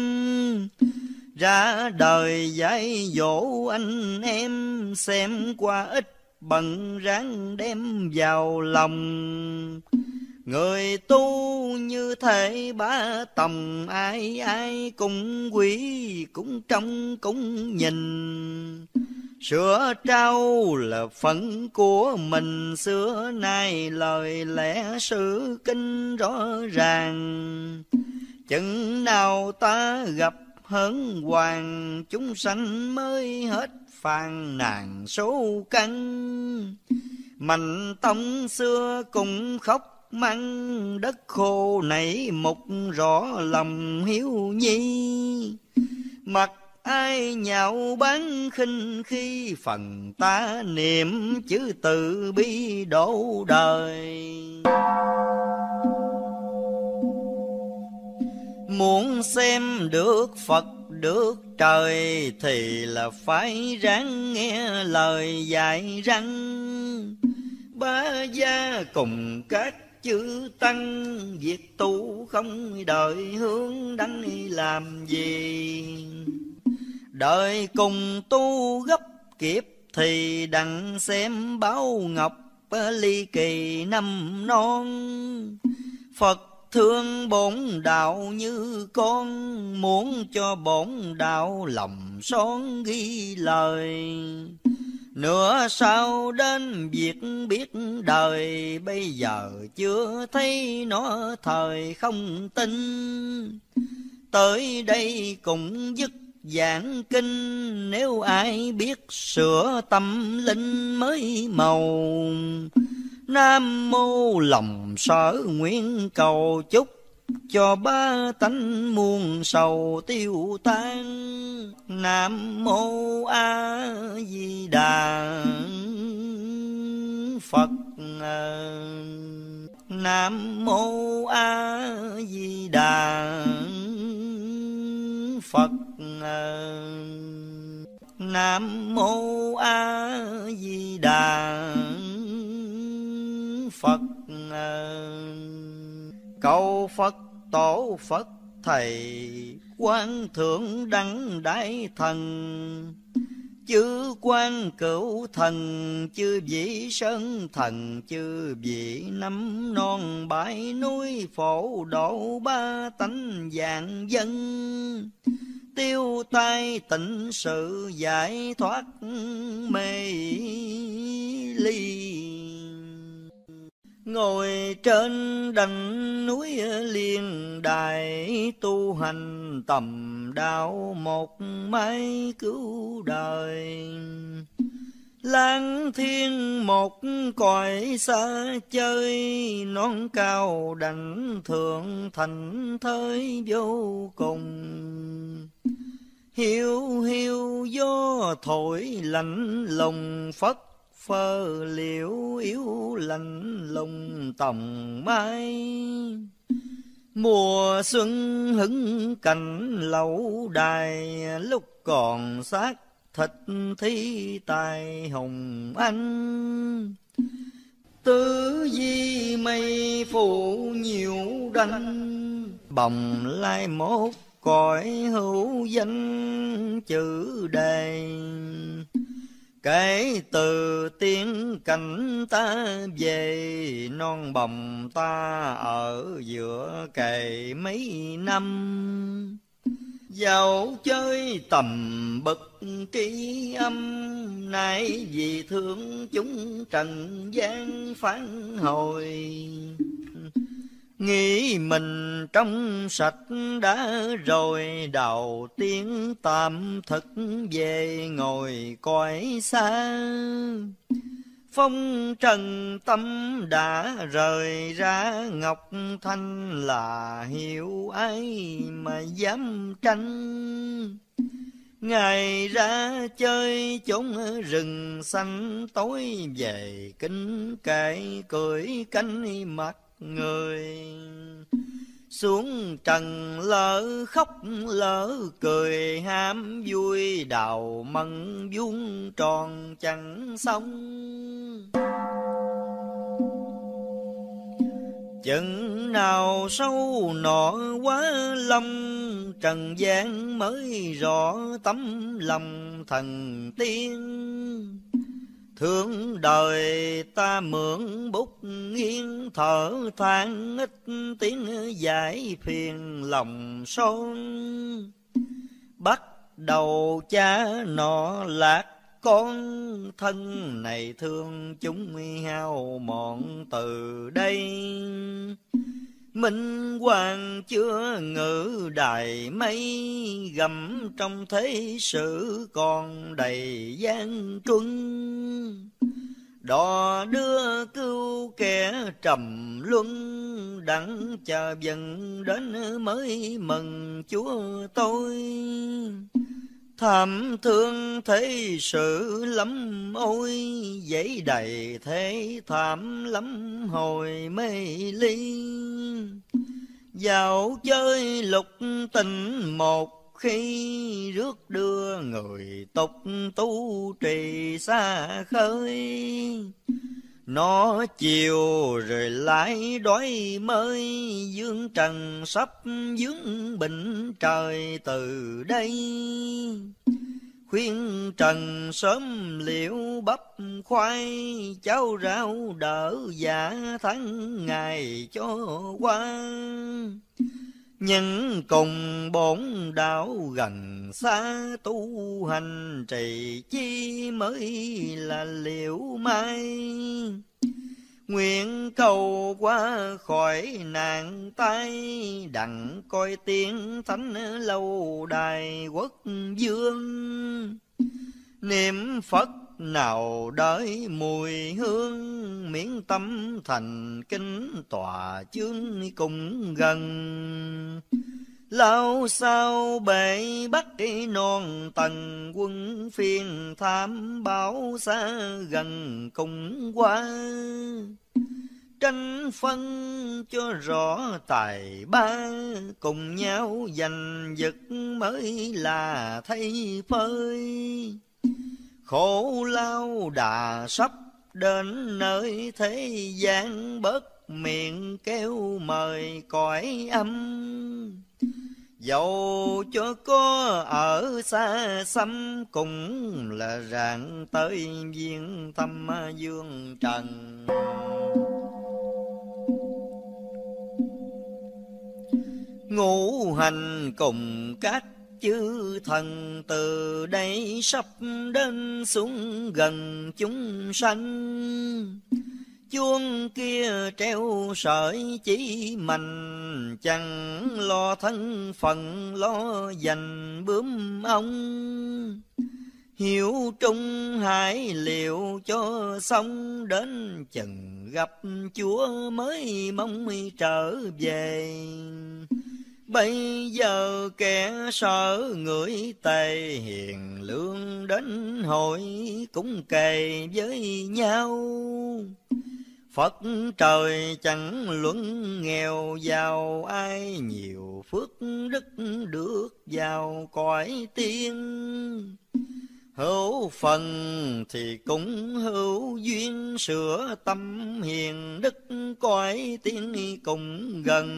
Ra đời dạy dỗ anh em, xem qua ít bận ráng đem vào lòng. Người tu như thể bá tòng, ai ai cũng quý cũng trông cũng nhìn. Sửa trao là phận của mình, xưa nay lời lẽ sự kinh rõ ràng. Chừng nào ta gặp hớn hoàng, chúng sanh mới hết phàn nàn số căn. Mạnh tông xưa cũng khóc mắng, đất khô nảy mục rõ lòng hiếu nhi. Mặc ai nhạo báng khinh khi, phần ta niệm chữ từ bi độ đời. Muốn xem được Phật được trời, thì là phải ráng nghe lời dạy răng. Bá gia cùng các chư tăng, việc tu không đợi hướng đăng làm gì. Đợi cùng tu gấp kịp, thì đặng xem báo ngọc ly kỳ năm non. Phật thương bổn đạo như con, muốn cho bổn đạo lòng son ghi lời. Nữa sau đến việc biết đời, bây giờ chưa thấy nó thời không tin. Tới đây cũng dứt giảng kinh, nếu ai biết sửa tâm linh mới màu. Nam mô lòng sở nguyện cầu chúc, cho ba tánh muôn sầu tiêu tan. Nam mô A Di Đà Phật. Nam mô A Di Đà Phật. Nam mô A Di Đà Phật. Cầu Phật tổ Phật thầy, Quan Thượng Đăng Đại Thần, chư quan cửu thần, chư vị sơn thần, chư vị năm non bãi núi, phổ độ ba tánh vạn dân. Tiêu tai tịnh sự, giải thoát mê ly. Ngồi trên đỉnh núi liên đài, tu hành tầm đạo một mái cứu đời. Lang thiên một cõi xa chơi, non cao đảnh thượng thành thới vô cùng. Hiu hiu gió thổi lạnh lùng, phất phơ liễu yếu lạnh lùng tòng mai. Mùa xuân hứng cảnh lẩu đài, lúc còn xác thịt thi tài hồng anh. Tứ di mây phủ nhiều đanh, bồng lai mốt cõi hữu danh chữ đề. Kể từ tiếng cảnh ta về, non bồng ta ở giữa kề mấy năm. Dạo chơi tầm bậc tri âm, nay vì thương chúng trần gian phản hồi. Nghĩ mình trong sạch đã rồi, đầu tiên tạm thực về ngồi cõi xa. Phong trần tâm đã rời ra, ngọc thanh là hiểu ai mà dám tranh. Ngày ra chơi chốn rừng xanh, tối về kinh kệ cười cánh mặt người. Xuống trần lỡ khóc lỡ cười, ham vui đào mận vuông tròn chẳng xong. Chừng nào sâu nọ quá lâm, trần gian mới rõ tấm lòng thần tiên. Thương đời ta mượn bút nghiêng, thở than ít tiếng giải phiền lòng son. Bắt đầu cha nọ lạc con, thân này thương chúng hao mòn từ đây. Minh hoàng chưa ngự đài mây, gầm trong thế sự còn đầy gian truân. Đò đưa cứu kẻ trầm luân, đặng chờ dần đến mới mừng Chúa tôi. Thảm thương thế sự lắm ôi, dãy đầy thế thảm lắm hồi mê ly. Dạo chơi lục tình một khi, rước đưa người tục tu trì xa khơi. Nó chiều rồi lại đói mới, dương trần sắp dướng bệnh trời từ đây. Khuyên trần sớm liệu bắp khoai, cháo rau đỡ dạ tháng ngày cho qua. Nhưng cùng bổn đạo gần xa, tu hành trì chi mới là liệu mai. Nguyện cầu qua khỏi nạn tai, đặng coi tiếng thánh lâu đài quốc vương. Niệm Phật nào đợi mùi hương, miễn tâm thành kính tòa chương cùng gần. Lao sao bể bắt non tầng, quân phiên tham báo xa gần cùng qua. Tranh phân cho rõ tài ba, cùng nhau giành giật mới là thay phơi. Khổ lao đã sắp đến nơi thế gian, bớt miệng kêu mời cõi âm. Dẫu cho có ở xa xăm cũng là rạng tới viên thăm dương trần. Ngũ hành cùng các chư thần từ đây sắp đến xuống gần chúng sanh. Chuông kia treo sợi chỉ mạnh, chẳng lo thân phận lo dành bướm ong. Hiểu trung hải liệu cho xong, đến chừng gặp Chúa mới mong trở về. Bây giờ kẻ sợ người tề, hiền lương đến hội cũng kề với nhau. Phật trời chẳng luận nghèo giàu, ai nhiều phước đức được vào cõi tiên. Hữu phần thì cũng hữu duyên, sửa tâm hiền đức cõi tiên cùng gần.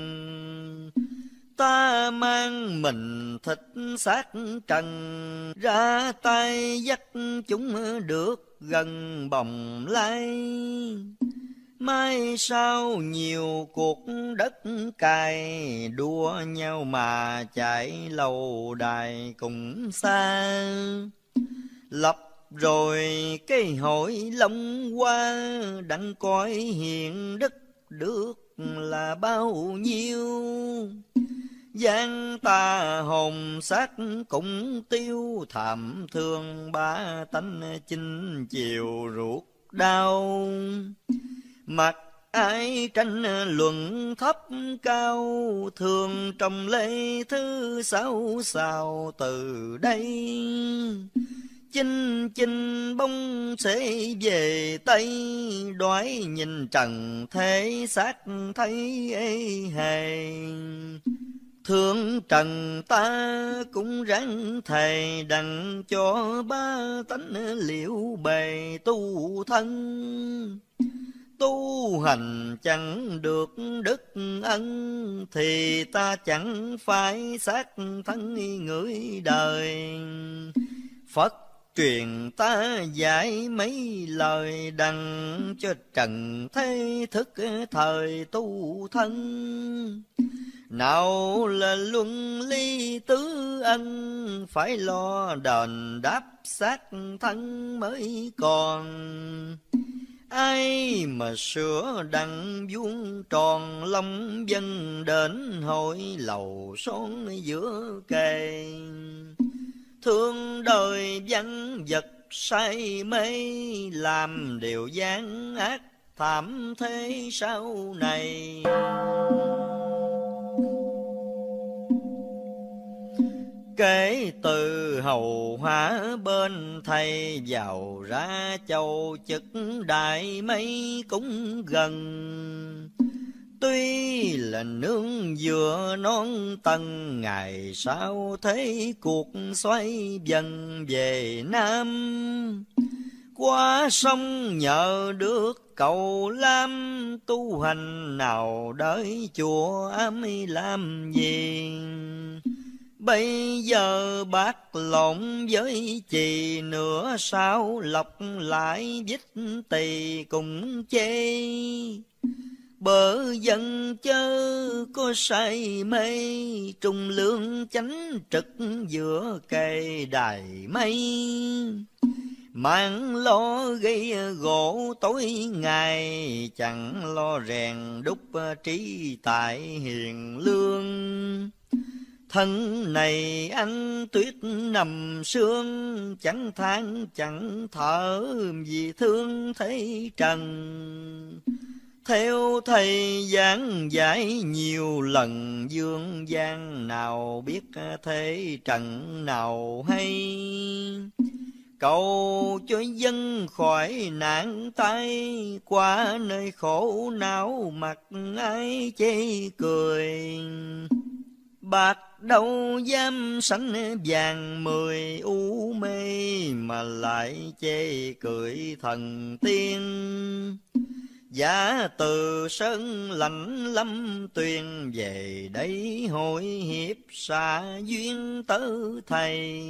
Ta mang mình thịt xác trần, ra tay dắt chúng được gần bồng lai. Mai sau nhiều cuộc đất cày, đua nhau mà chạy lâu đài cùng xa. Lập rồi cái hội Long Hoa, đặng coi hiền đức được là bao nhiêu. Giang ta hồn xác cũng tiêu, thảm thương ba tánh chinh chiều ruột đau. Mặc ai tranh luận thấp cao, thường trong lễ thứ sáu sao từ đây. Chinh chinh bông sẽ về Tây, đoái nhìn trần thế xác thấy ê hề. Thương trần ta cũng ráng thầy, đặng cho ba tánh liệu bề tu thân. Tu hành chẳng được đức ân, thì ta chẳng phải xác thân người đời. Phật truyền ta dạy mấy lời, đặng cho trần thế thức thời tu thân. Nào là luân ly tứ ân, phải lo đền đáp xác thân mới còn. Ai mà sửa đặng vuông tròn, long dân đến hội lầu son giữa kề. Thương đời văn vật say mê, làm điều gian ác thảm thế sau này. Kể từ hầu hóa bên thầy, vào ra châu chức đại mấy cũng gần. Tuy là nương vừa non tầng, ngày sau thế cuộc xoay dần về Nam. Qua sông nhờ được cầu lam, tu hành nào đợi chùa ám làm gì. Bây giờ bác lộn với chì, nửa sao lọc lại dích tỳ cùng chê. Bờ dân chớ có say mê, trung lương chánh trực giữa cây đài mây. Mang lo gây gỗ tối ngày, chẳng lo rèn đúc trí tại hiền lương. Thân này ăn tuyết nằm sương, chẳng than chẳng thở vì thương thấy trần. Theo thầy giảng giải nhiều lần, dương gian nào biết thế trần nào hay. Cầu cho dân khỏi nạn tay, qua nơi khổ não mặt ai chê cười. Bạc đâu dám sánh vàng mười u mê, mà lại chê cười thần tiên. Giả từ sơn lãnh lâm tuyền về đây hội hiệp xa duyên tớ thầy.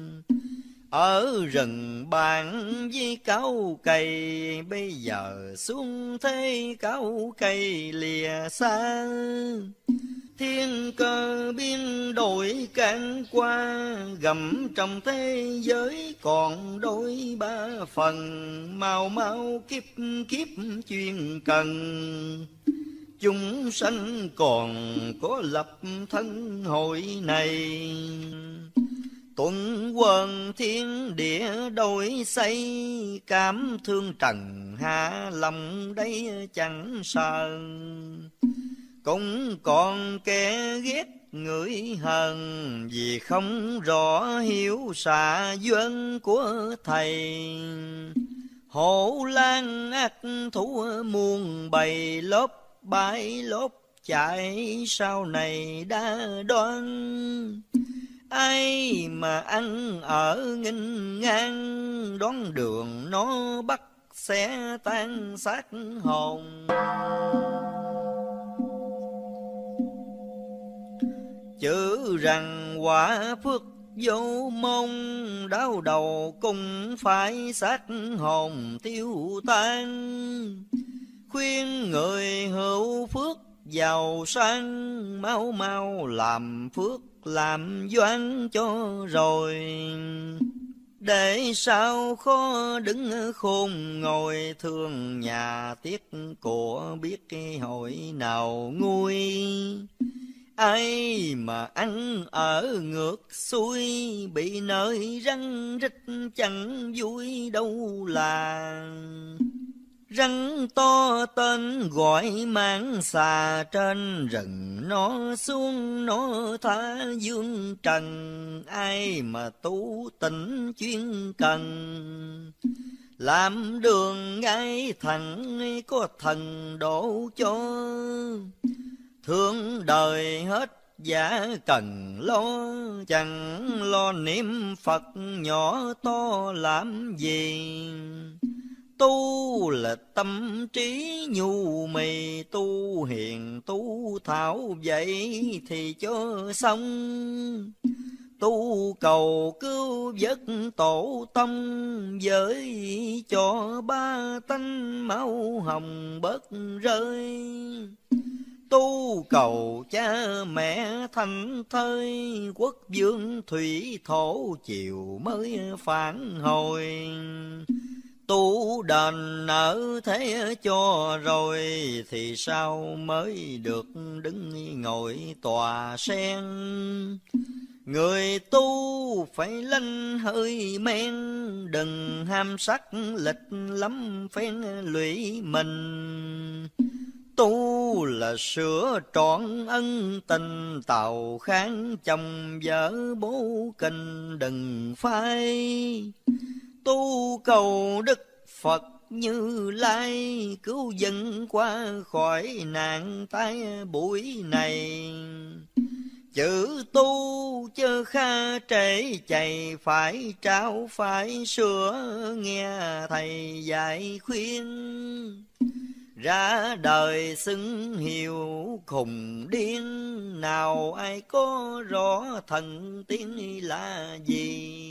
Ở rừng bàn với cao cây, bây giờ xuống thế cao cây lìa xa. Thiên cơ biến đổi can qua, gầm trong thế giới còn đôi ba phần. Mau mau kiếp kiếp chuyên cần, chúng sanh còn có lập thân hội này. Tuần quần thiên địa đổi xây, cảm thương trần hạ lòng đây chẳng sợ. Cũng còn kẻ ghét người hờn, vì không rõ hiểu xạ duyên của thầy. Hổ lang ác thú muôn bầy, lốp bãi lốp chạy sau này đã đoán. Ai mà ăn ở nghinh ngang, đón đường nó bắt sẽ tan xác hồn. Chữ rằng quả phước vô mong, đau đầu cũng phải xác hồn tiêu tan. Khuyên người hữu phước giàu sang, mau mau làm phước làm doan cho rồi. Để sao khó đứng khôn ngồi, thương nhà tiếc của biết hội nào nguôi. Ai mà ăn ở ngược xuôi, bị nơi răng rít chẳng vui đâu là. Rắn to tên gọi mang xà, trên rừng nó xuống nó tha dương trần. Ai mà tu tịnh chuyên cần, làm đường ngay thẳng có thần độ cho. Thương đời hết giả cần lo, chẳng lo niệm Phật nhỏ to làm gì. Tu là tâm trí nhu mì, tu hiền tu thảo vậy thì cho xong. Tu cầu cứu vớt tổ tông, với cho ba tánh máu hồng bớt rơi. Tu cầu cha mẹ thành thơi, quốc vương thủy thổ chiều mới phản hồi. Tu đền nợ thế cho rồi, thì sao mới được đứng ngồi tòa sen. Người tu phải lanh hơi men, đừng ham sắc lịch lắm phen lụy mình. Tu là sửa trọn ân tình, tàu kháng chồng vợ bố kinh đừng phai. Tu cầu Đức Phật Như Lai, cứu dân qua khỏi nạn tai bụi này. Chữ tu chớ kha trễ chạy, phải trao phải sửa nghe thầy dạy khuyên. Ra đời xưng hiệu khùng điên, nào ai có rõ thần tiên là gì.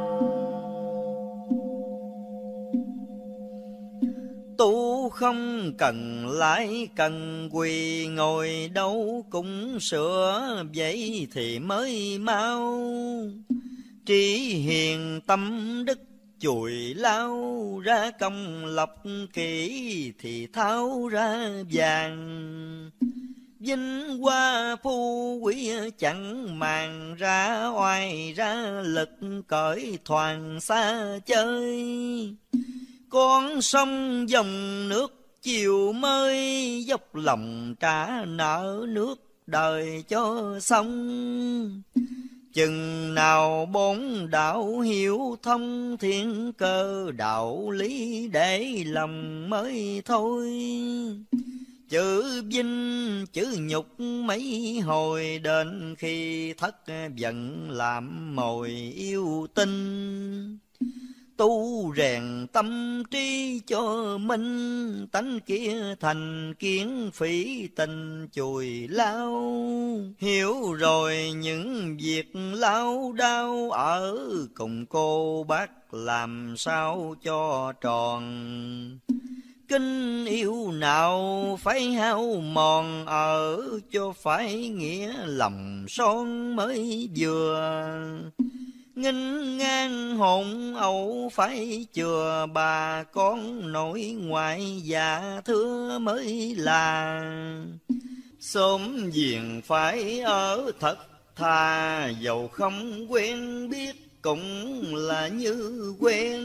Tu không cần lái cần quỳ, ngồi đâu cũng sửa vậy thì mới mau. Trí hiền tâm đức chùi lao, ra công lập kỹ thì tháo ra vàng. Vinh hoa phú quý chẳng màng, ra oai ra lực cởi thoảng xa chơi. Con sông dòng nước chiều mới, dốc lòng trả nợ nước đời cho xong. Chừng nào bốn đạo hiểu thông, thiên cơ đạo lý để lòng mới thôi. Chữ vinh chữ nhục mấy hồi, đến khi thất giận làm mồi yêu tinh. tu rèn tâm trí cho minh, tánh kia thành kiến phỉ tình chùi lao. Hiểu rồi những việc lao đao ở cùng cô bác làm sao cho tròn. Kinh yêu nào phải hao mòn ở cho phải nghĩa lòng son mới vừa. Nghinh ngang hồn ẩu phải chừa bà con nội ngoại dạ thưa mới là. Sớm giềng phải ở thật thà, dầu không quen biết cũng là như quen.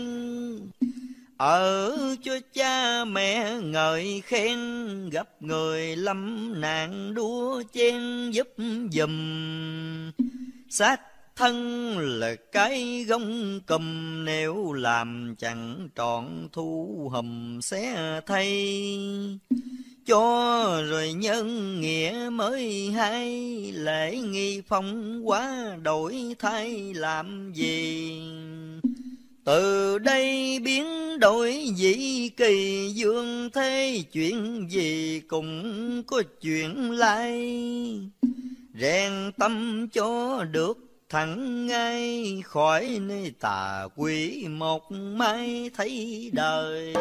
Ở cho cha mẹ ngợi khen, gặp người lâm nạn đua chen giúp giùm. Xác thân là cái gông cùm, nếu làm chẳng trọn thu hùm xé thay. Cho rồi nhân nghĩa mới hay, lễ nghi phong quá đổi thay làm gì. Từ đây biến đổi dĩ kỳ, dương thế chuyện gì cũng có chuyện lai. Rèn tâm cho được thẳng ngay, khỏi nơi tà quỷ một mai thấy đời.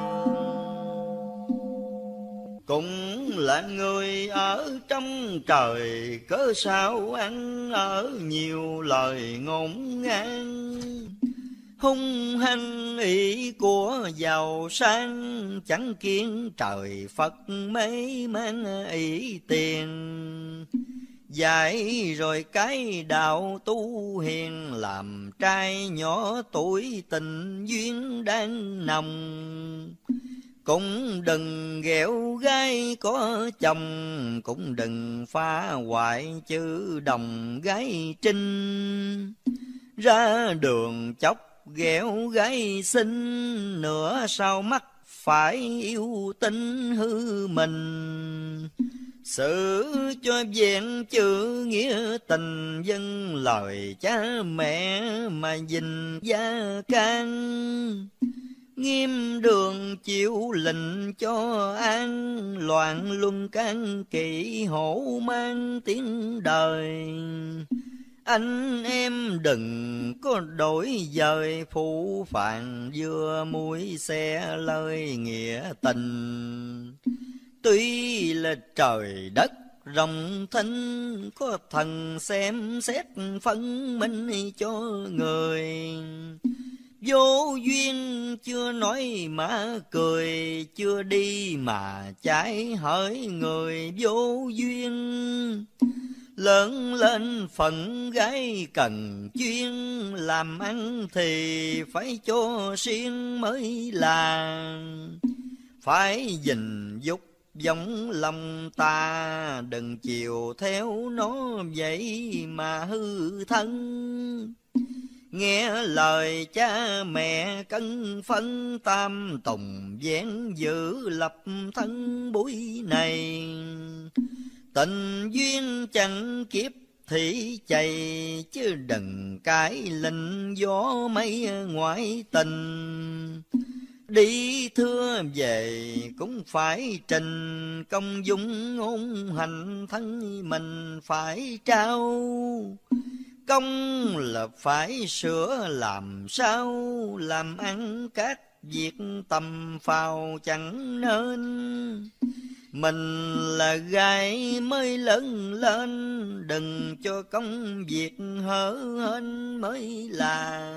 Cũng là người ở trong trời, cớ sao ăn ở nhiều lời ngôn ngang. Hung hăng ý của giàu sang, chẳng kiến trời Phật mấy mang ý tiền. Dạy rồi cái đạo tu hiền, làm trai nhỏ tuổi tình duyên đang nồng. Cũng đừng ghẹo gái có chồng, cũng đừng phá hoại chữ đồng gái trinh. Ra đường chốc ghẹo gái xinh, nửa sau mắt phải yêu tinh hư mình. Xử cho vẹn chữ nghĩa tình, dân lời cha mẹ mà gìn gia can. Nghiêm đường chịu lệnh cho an, loạn luân can kỵ hổ mang tiếng đời. Anh em đừng có đổi dời phụ phàng, vừa mũi xe lời nghĩa tình. Tuy là trời đất rộng thinh, có thần xem xét phân minh cho người. Vô duyên chưa nói mà cười, chưa đi mà trái hỡi người vô duyên. Lớn lên phận gái cần chuyên, làm ăn thì phải cho riêng mới là. Phải gìn dục giống lòng ta, đừng chiều theo nó vậy mà hư thân. Nghe lời cha mẹ cân phân, tam tùng vén giữ lập thân buổi này. Tình duyên chẳng kiếp thủy chạy, chứ đừng cái lệnh gió mây ngoại tình. Đi thưa về cũng phải trình, công dung ngôn hành thân mình phải trao. Công là phải sửa làm sao, làm ăn các việc tầm phào chẳng nên. Mình là gái mới lớn lên, đừng cho công việc hở hên mới là.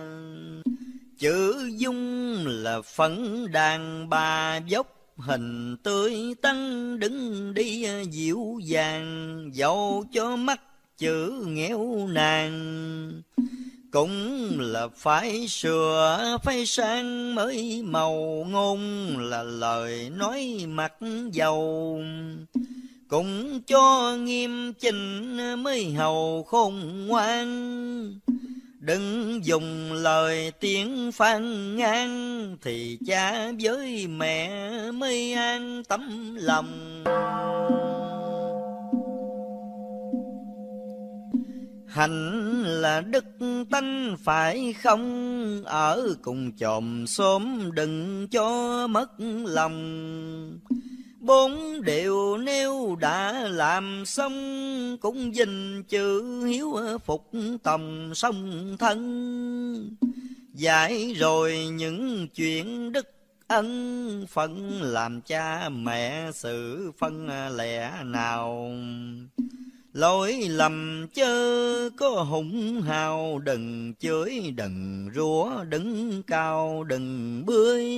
Chữ dung là phấn đàn bà dốc, hình tươi tắn đứng đi dịu dàng. Dẫu cho mắt chữ nghèo nàn, cũng là phải sửa phải sang mới màu. Ngôn là lời nói mặt dầu, cũng cho nghiêm chỉnh mới hầu khôn ngoan. Đừng dùng lời tiếng phàn nàn, thì cha với mẹ mới an tấm lòng. Hạnh là đức tánh phải không, ở cùng chòm xóm đừng cho mất lòng. Bốn điều nếu đã làm xong, cũng dình chữ hiếu phục tòng song thân. Dạy rồi những chuyện đức ân, phận làm cha mẹ sự phân lẻ nào. Lỗi lầm chớ có hùng hào, đừng chửi đừng rủa, đứng cao đừng bươi.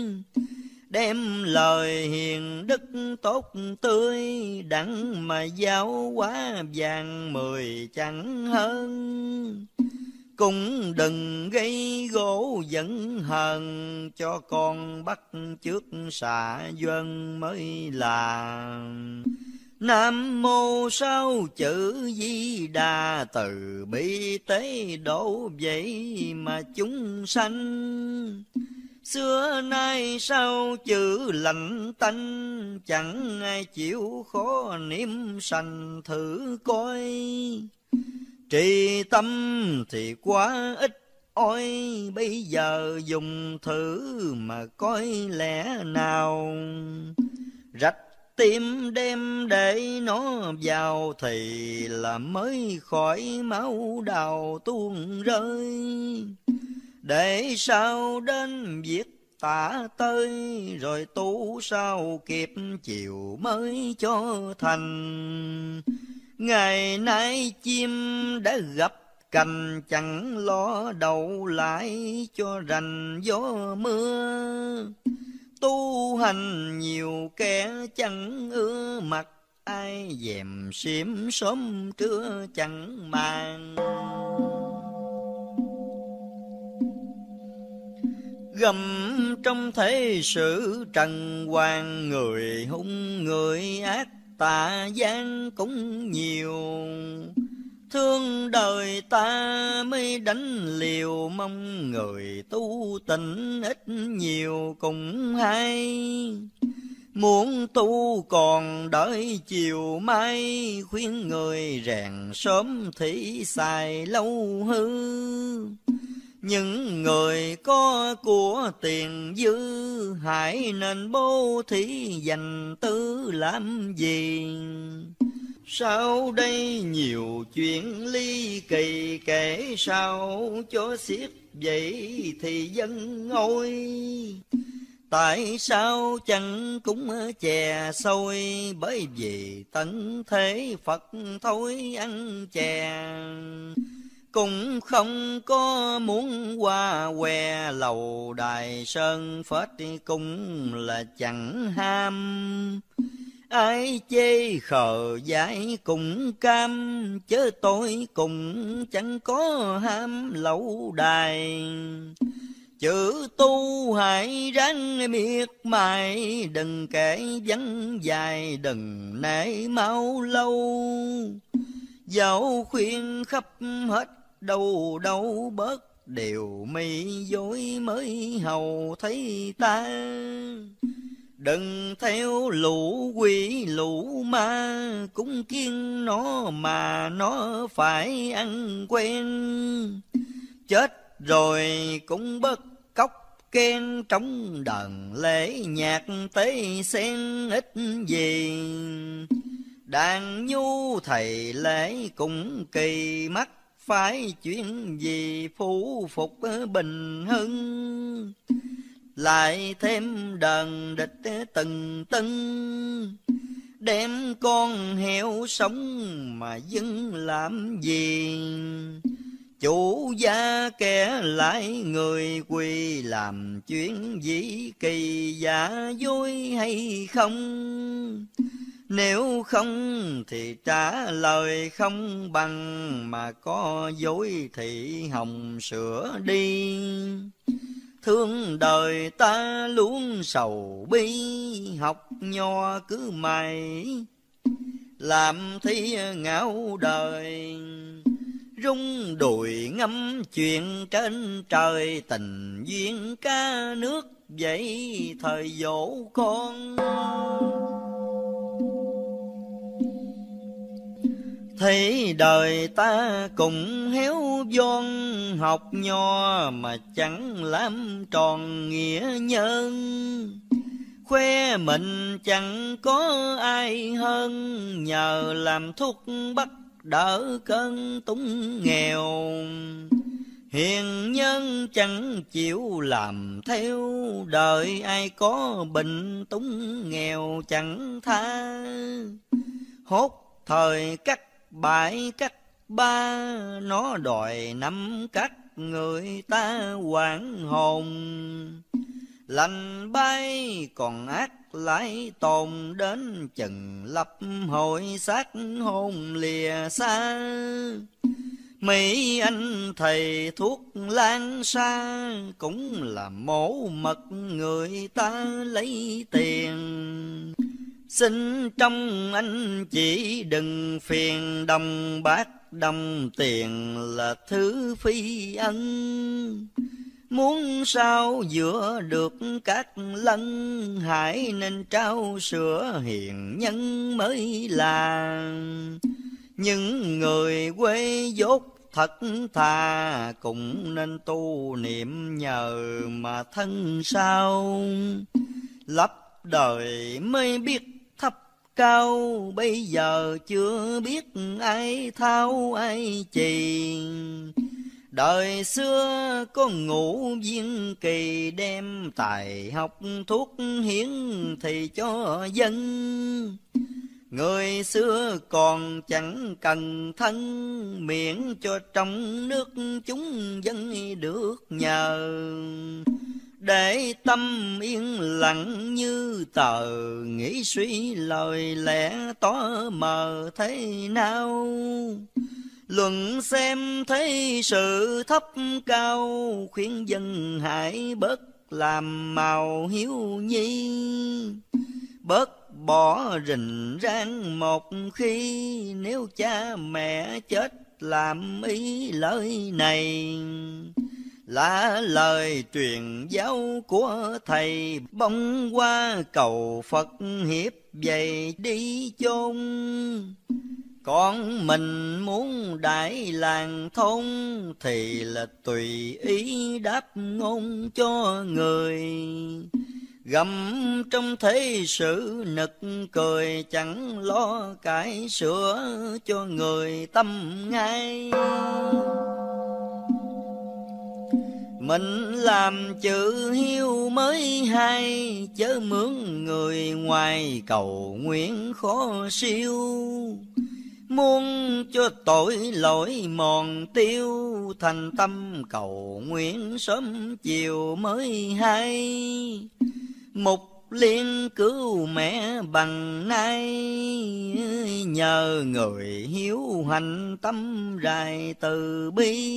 Đem lời hiền đức tốt tươi, đặng mà giáo hóa vàng mười chẳng hơn. Cũng đừng gây gỗ giận hờn, cho con bắt trước xạ dân mới là. Nam mô sáu chữ Di Đà, từ bi tế độ vậy mà chúng sanh. Xưa nay sao chữ lạnh tanh, chẳng ai chịu khó niệm sanh thử coi. Trì tâm thì quá ít ôi, bây giờ dùng thử mà coi lẽ nào. Rạch tim đem để nó vào, thì là mới khỏi máu đào tuôn rơi. Để sao đến việc tả tơi, rồi tu sao kịp chiều mới cho thành. Ngày nay chim đã gặp cành, chẳng lo đậu lại cho rành gió mưa. Tu hành nhiều kẻ chẳng ưa mặt, ai dèm xiêm sớm trưa chẳng màng. Gầm trong thế sự trần hoàng, người hung người ác tà gian cũng nhiều. Thương đời ta mới đánh liều, mong người tu tịnh ít nhiều cũng hay. Muốn tu còn đợi chiều mai, khuyên người rèn sớm thì xài lâu hư. Những người có của tiền dư, hãy nên bố thí dành tư làm gì. Sau đây nhiều chuyện ly kỳ, kể sao cho xiết vậy thì dân ngôi. Tại sao chẳng cũng chè xôi, bởi vì tận thế Phật thôi ăn chè. Cũng không có muốn qua què, lầu đài sơn phết cũng là chẳng ham. Ai chê khờ dại cũng cam, chớ tôi cũng chẳng có ham lẩu đài. Chữ tu hãy ráng miệt mài, đừng kể vắng dài, đừng nể mau lâu. Dẫu khuyên khắp hết đâu đâu bớt, điều mi dối mới hầu thấy ta. Đừng theo lũ quỷ lũ ma, cũng kiêng nó mà nó phải ăn quen. Chết rồi cũng bớt cóc khen, trong đờn lễ nhạc tế sen ít gì. Đàn nhu thầy lễ cũng kỳ mắt, phải chuyện gì phủ phục bình hưng. Lại thêm đờn địch từng tưng, đem con heo sống mà dưng làm gì. Chủ gia kẻ lại người quỳ, làm chuyện gì kỳ giả dối hay không. Nếu không thì trả lời không bằng, mà có dối thì hồng sửa đi. Thương đời ta luôn sầu bi, học nho cứ mày làm thi ngạo đời. Rung đùi ngâm chuyện trên trời, tình duyên ca nước vậy thời dỗ con. Thấy đời ta cũng héo von, học nho mà chẳng làm tròn nghĩa nhân. Khoe mình chẳng có ai hơn, nhờ làm thuốc bắc đỡ cơn túng nghèo. Hiền nhân chẳng chịu làm theo, đời ai có bệnh túng nghèo chẳng tha. Hốt thời cắt bãi cắt ba, nó đòi nắm cắt người ta hoảng hồn. Lành bay còn ác lại tồn, đến chừng lập hội xác hôn lìa xa. Mấy anh thầy thuốc lan xa, cũng là mổ mật người ta lấy tiền. Xin trong anh chỉ đừng phiền, đồng bạc đồng tiền là thứ phi ân. Muốn sao giữa được các lân, hãy nên trao sữa hiền nhân mới là. Những người quê dốt thật thà, cũng nên tu niệm nhờ mà thân sao. Lấp đời mới biết thấp cao, bây giờ chưa biết ai thao ai chì. Đời xưa có ngũ viên kỳ, đem tài học thuốc hiến thì cho dân. Người xưa còn chẳng cần thân, miễn cho trong nước chúng dân được nhờ. Để tâm yên lặng như tờ, nghĩ suy lời lẽ tỏ mờ thế nào. Luận xem thấy sự thấp cao, khuyên dân hãy bớt làm màu hiếu nhi. Bớt bỏ rình rang một khi, nếu cha mẹ chết làm ý lời này. Là lời truyền giáo của thầy, bông qua cầu Phật hiếp dày đi chôn. Con mình muốn đại làng thôn, thì là tùy ý đáp ngôn cho người. Gầm trong thế sự nực cười, chẳng lo cải sửa cho người tâm ngay. Mình làm chữ hiếu mới hay, chớ mướn người ngoài cầu nguyện khó siêu. Muốn cho tội lỗi mòn tiêu, thành tâm cầu nguyện sớm chiều mới hay. Mục liên cứu mẹ bằng nay, nhờ người hiếu hành tâm rài từ bi.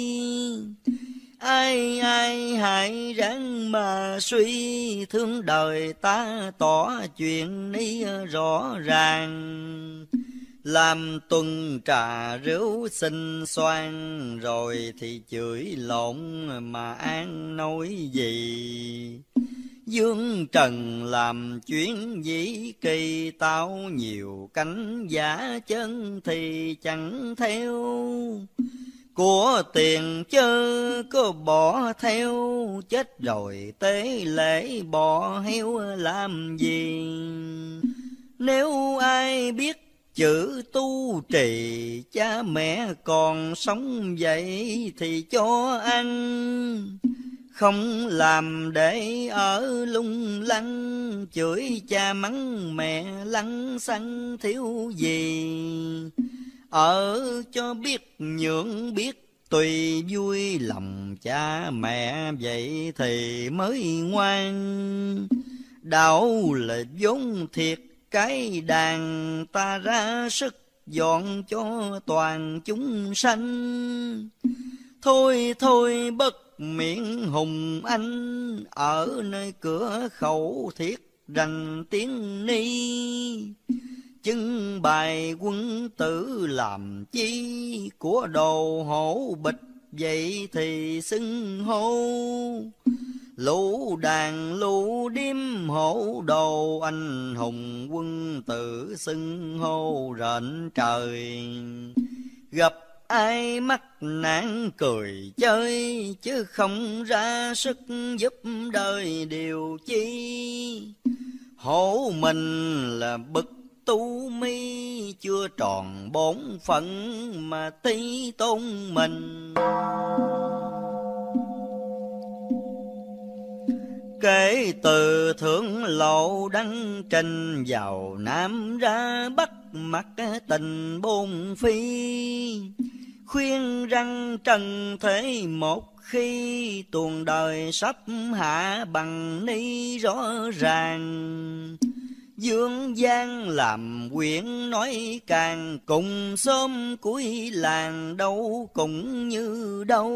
Ai ai hãy ráng mà suy, thương đời ta tỏ chuyện ni rõ ràng. Làm tuần trà rượu xinh xoan, rồi thì chửi lộn mà an nói gì. Dương trần làm chuyến dĩ kỳ, tao nhiều cánh giả chân thì chẳng theo. Của tiền chớ có bỏ theo, chết rồi tế lễ bỏ heo làm gì. Nếu ai biết chữ tu trì, cha mẹ còn sống vậy thì cho ăn. Không làm để ở lung lăng, chửi cha mắng mẹ lăng xăng thiếu gì. Ở cho biết nhượng biết tùy vui, lòng cha mẹ vậy thì mới ngoan. Đạo là vốn thiệt cái đàn, ta ra sức dọn cho toàn chúng sanh. Thôi thôi bất miệng hùng anh, ở nơi cửa khẩu thiết rành tiếng ni. Chứng bài quân tử làm chi, của đồ hổ bịch vậy thì xưng hô. Lũ đàn lũ điếm hổ đồ, anh hùng quân tử xưng hô rện trời. Gặp ai mắc nạn cười chơi, chứ không ra sức giúp đời điều chi. Hổ mình là bậc tu mi, chưa tròn bổn phận mà tí tôn mình. Kể từ thượng lộ đăng trình, vào Nam ra Bắc mặc tình bôn phi. Khuyên răng trần thế một khi, tuồng đời sắp hạ bằng ni rõ ràng. Dương gian làm quyển nói càng, cùng xóm cuối làng đâu cũng như đâu.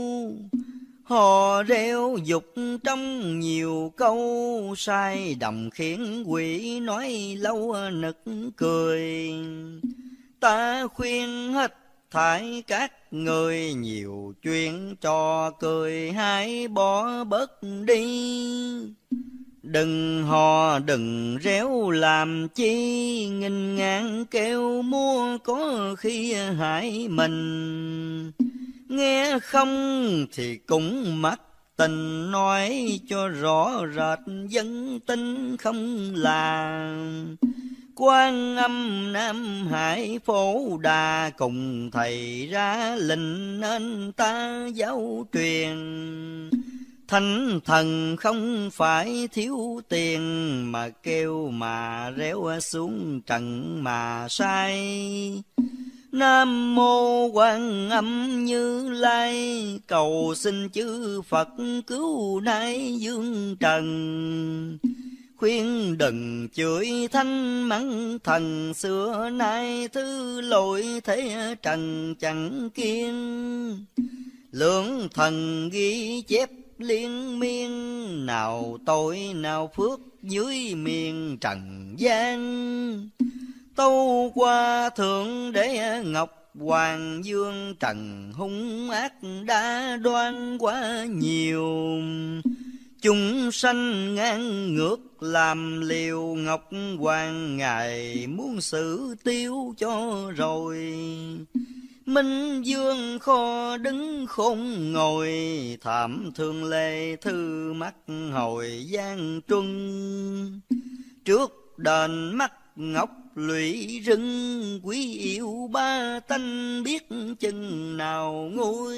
Hò reo dục trong nhiều câu, sai đầm khiến quỷ nói lâu nực cười. Ta khuyên hết thải các người, nhiều chuyện trò cười hãy bỏ bớt đi. Đừng hò đừng réo làm chi, nghinh ngang kêu mua có khi hại mình. Nghe không thì cũng mắc tình, nói cho rõ rệt dân tin không là. Quan Âm Nam Hải Phổ Đà, cùng thầy ra lệnh nên ta giáo truyền. Thánh thần không phải thiếu tiền, mà kêu mà réo xuống trần mà sai. Nam mô Quan Âm Như Lai, cầu xin chư Phật cứu nay dương trần. Khuyên đừng chửi thanh mắng thần, xưa nay thứ lỗi thế trần chẳng kiên. Lượng thần ghi chép liên miên, nào tội nào phước dưới miền trần gian. Tâu qua thượng đế ngọc hoàng dương, trần hung ác đã đoan quá nhiều. Chúng sanh ngang ngược làm liều, ngọc hoàng ngài muốn xử tiêu cho rồi. Minh dương kho đứng khôn ngồi, thảm thương lê thư mắt hồi gian truân. Trước đền mắt ngọc lụy rừng, quý yêu ba tanh biết chừng nào nguôi.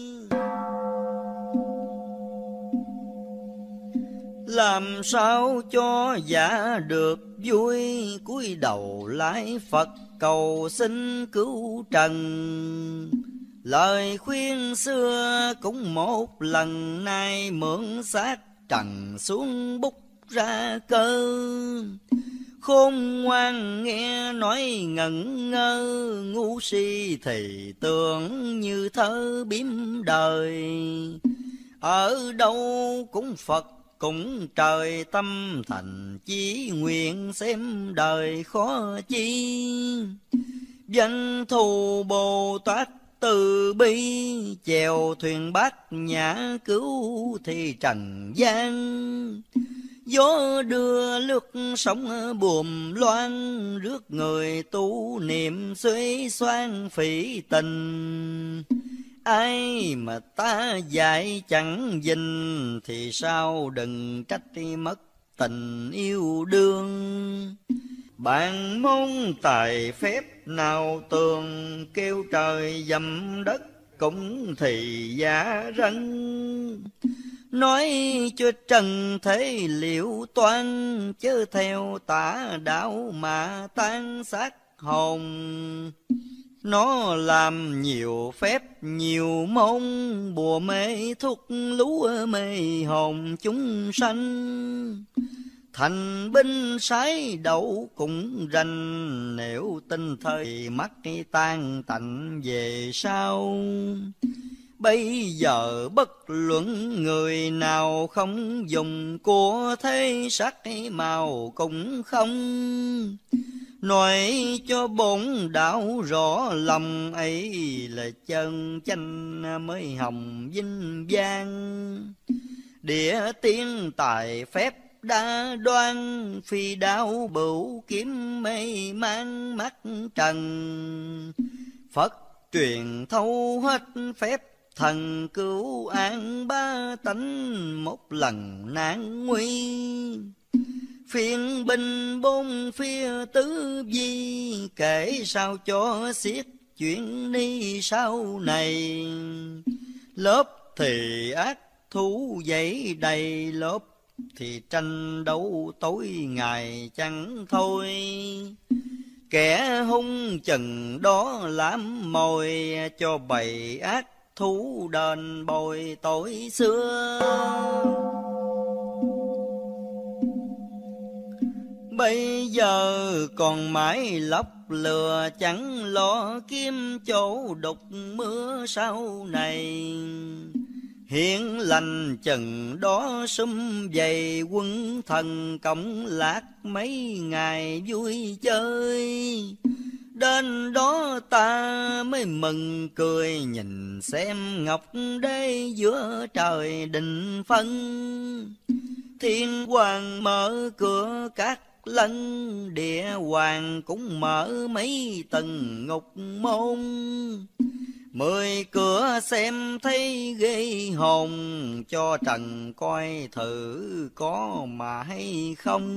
Làm sao cho giả được vui, cúi đầu lại Phật cầu xin cứu trần. Lời khuyên xưa cũng một lần, nay mượn xác trần xuống bút ra cơ. Khôn ngoan nghe nói ngẩn ngơ, ngu si thì tưởng như thơ biếm đời. Ở đâu cũng Phật cũng trời, tâm thành chí nguyện xem đời khó chi. Danh thù Bồ Tát từ bi, chèo thuyền bát nhã cứu thì trần gian. Gió đưa lướt sóng buồm loan, rước người tu niệm xuế xoan phỉ tình. Ai mà ta dạy chẳng dình, thì sao đừng trách mất tình yêu đương. Bạn môn tài phép nào tường, kêu trời dầm đất cũng thì giả rân. Nói cho trần thế liệu toan, chớ theo tả đạo mà tan xác hồn. Nó làm nhiều phép nhiều môn, bùa mê thuốc lú mê hồn chúng sanh. Thành binh sái đậu cũng rành, nếu tin thời mắt tan tạnh về sau. Bây giờ bất luận người nào không dùng của thế sắc màu cũng không. Nói cho bổn đạo rõ lòng ấy, là chân chanh mới hồng vinh vang. Địa tiên tài phép đa đoan, phi đao bửu kiếm mây mang mắt trần. Phật truyền thâu hết phép thần cứu an ba tánh, một lần nạn nguy. Phiên binh bốn phía tứ di, kể sao cho xiết chuyện ni sau này. Lớp thì ác thú dậy đầy, lớp thì tranh đấu tối ngày chẳng thôi. Kẻ hung chừng đó làm mồi, cho bầy ác thú đền bồi tội xưa. Bây giờ còn mãi lóc lừa, chẳng lo kiếm chỗ đục mưa sau này. Hiện lành chừng đó sum vầy, quân thần cộng lạc mấy ngày vui chơi. Đến đó ta mới mừng cười, nhìn xem ngọc đế giữa trời định phân. Thiên hoàng mở cửa các lân, địa hoàng cũng mở mấy tầng ngục môn. Mười cửa xem thấy ghê hồn, cho trần coi thử có mà hay không.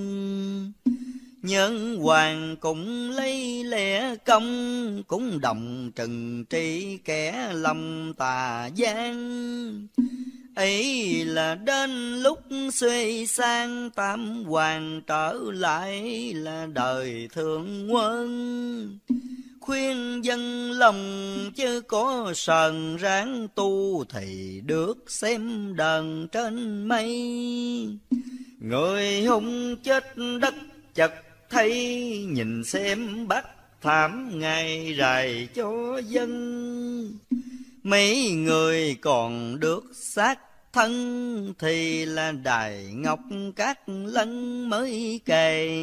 Nhân hoàng cũng lấy lẽ công, cũng đồng trừng trị kẻ lòng tà gian. Ấy là đến lúc xuê sang, tam hoàng trở lại là đời thượng quân. Khuyên dân lòng chứ có sờn, ráng tu thì được xem đờn trên mây. Người hung chết đất chật thấy, nhìn xem bắt thảm ngày rày cho dân. Mấy người còn được xác thân, thì là đài ngọc các lân mới kề.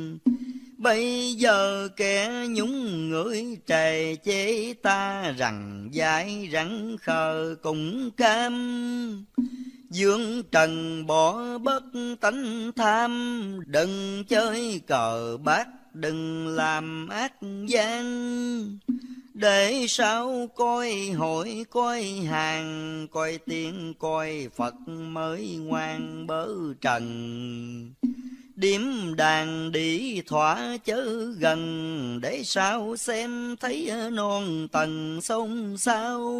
Bây giờ kẻ nhúng người trề chế ta, rằng dại rắn khờ cũng cam. Dương trần bỏ bớt tánh tham, đừng chơi cờ bạc, đừng làm ác gian. Để sao coi hội coi hàng, coi tiên coi Phật mới ngoan bớ trần. Điếm đàn đi thỏa chớ gần, để sao xem thấy non tầng sông sao.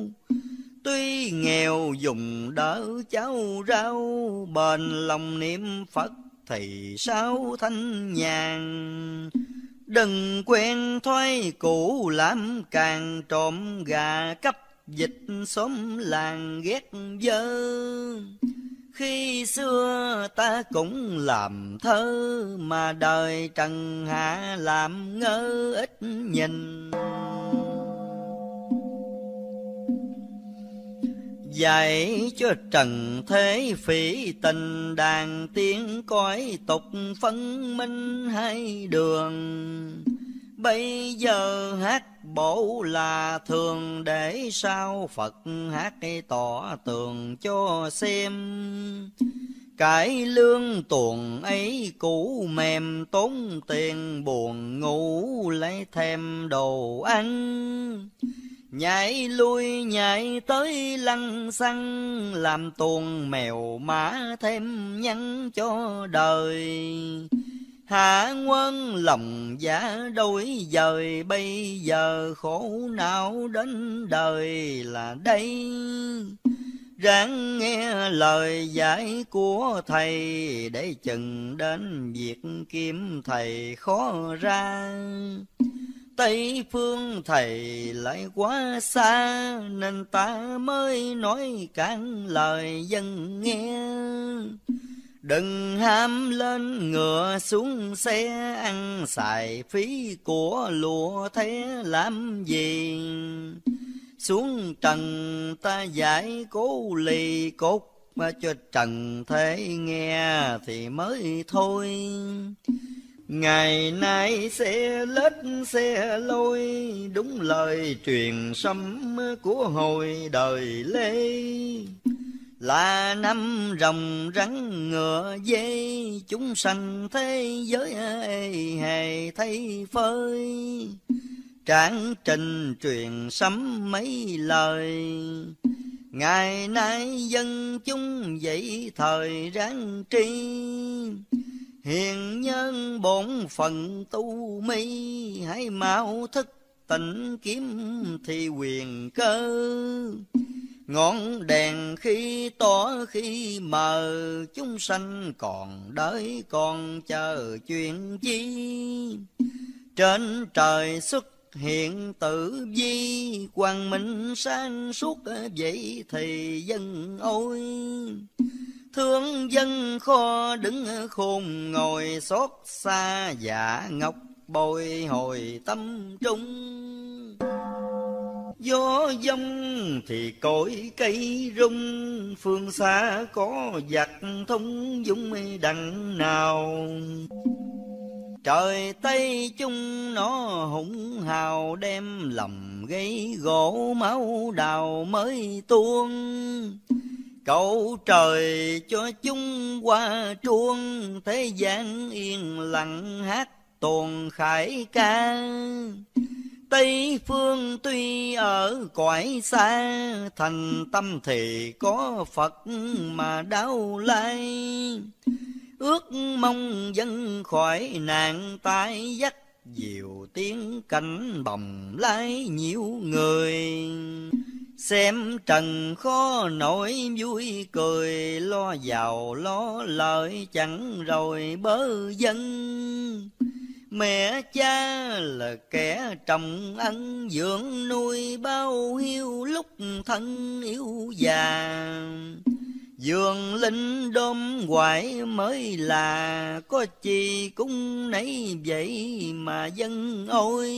Tuy nghèo dùng đỡ cháu rau, bền lòng niệm Phật thì sao thanh nhàn. Đừng quen thói cũ làm càng, trộm gà cắp dịch xóm làng ghét dơ. Khi xưa ta cũng làm thơ, mà đời trần hạ làm ngơ ít nhìn. Dạy cho trần thế phỉ tình, đàn tiếng cõi tục phân minh hai đường. Bây giờ hát bổ là thường, để sao Phật hát tỏ tường cho xem. Cải lương tuồng ấy cũ mềm, tốn tiền buồn ngủ lấy thêm đồ ăn. Nhảy lui nhảy tới lăng xăng, làm tuồng mèo mã thêm nhăn cho đời. Hạ quân lòng giá đôi dời, bây giờ khổ não đến đời là đây. Ráng nghe lời dạy của thầy, để chừng đến việc kiếm thầy khó ra. Tây phương thầy lại quá xa, nên ta mới nói cạn lời dân nghe. Đừng ham lên ngựa xuống xe, ăn xài phí của lụa thế làm gì. Xuống trần ta giải cố lì cốt, mà cho trần thế nghe thì mới thôi. Ngày nay xe lết xe lôi, đúng lời truyền sấm của hồi đời Lê. là năm rồng rắn ngựa dê, chúng sanh thế giới hề thấy phơi. Tráng trình truyền sấm mấy lời, ngày nay dân chúng dậy thời ráng tri. Hiền nhân bổn phận tu mi, hãy mau thức tỉnh kiếm thì quyền cơ. Ngọn đèn khi tỏ khi mờ, chúng sanh còn đợi còn chờ chuyện chi. Trên trời xuất hiện tử vi, quang minh sáng suốt vậy thì dân ôi. Thương dân kho đứng khôn ngồi, xót xa dạ ngọc bồi hồi tâm trung. Gió dông thì cội cây rung, phương xa có giặc thông dũng đằng nào. Trời Tây chung nó hùng hào, đem lòng gây gỗ máu đào mới tuôn. Cầu trời cho chúng qua truông, thế gian yên lặng hát tuồng khải ca. Tây phương tuy ở cõi xa, thành tâm thì có Phật mà đau lai. Ước mong dân khỏi nạn tai dắt, diều tiếng cảnh bồng lái nhiều người. Xem trần khó nổi vui cười, lo giàu lo lợi chẳng rồi bớ dân. Mẹ cha là kẻ trồng ân, dưỡng nuôi bao hiu lúc thân yếu già. Dường linh đom hoài mới là, có chi cũng nấy vậy mà dân ôi.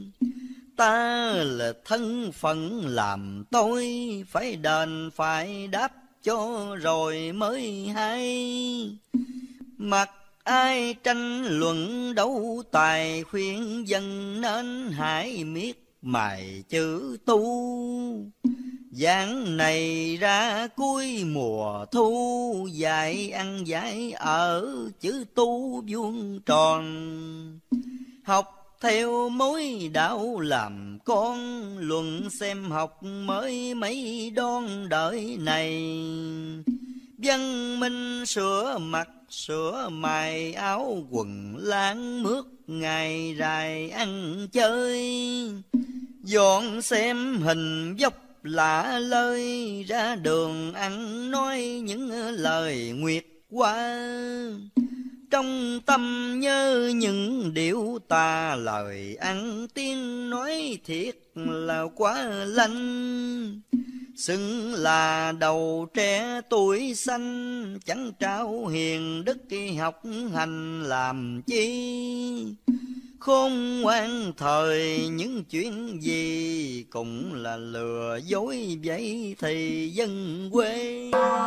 Ta là thân phận làm tôi, phải đền phải đáp cho rồi mới hay. Mặc ai tranh luận đấu tài, khuyên dân nên hãy miết mài chữ tu. Giảng này ra cuối mùa thu, dạy ăn dạy ở chữ tu vuông tròn. Học theo mối đạo làm con, luận xem học mới mấy đón đợi này. Văn minh sửa mặt sửa mài, áo quần láng mướt ngày dài ăn chơi. Dọn xem hình dốc lạ lơi, ra đường ăn nói những lời nguyệt qua. Trong tâm nhớ những điệu tà, lời ăn tiếng nói thiệt là quá lanh. Xưng là đầu trẻ tuổi xanh, chẳng trao hiền đức học hành làm chi. Khôn ngoan thời những chuyện gì, cũng là lừa dối vậy thì dân quê.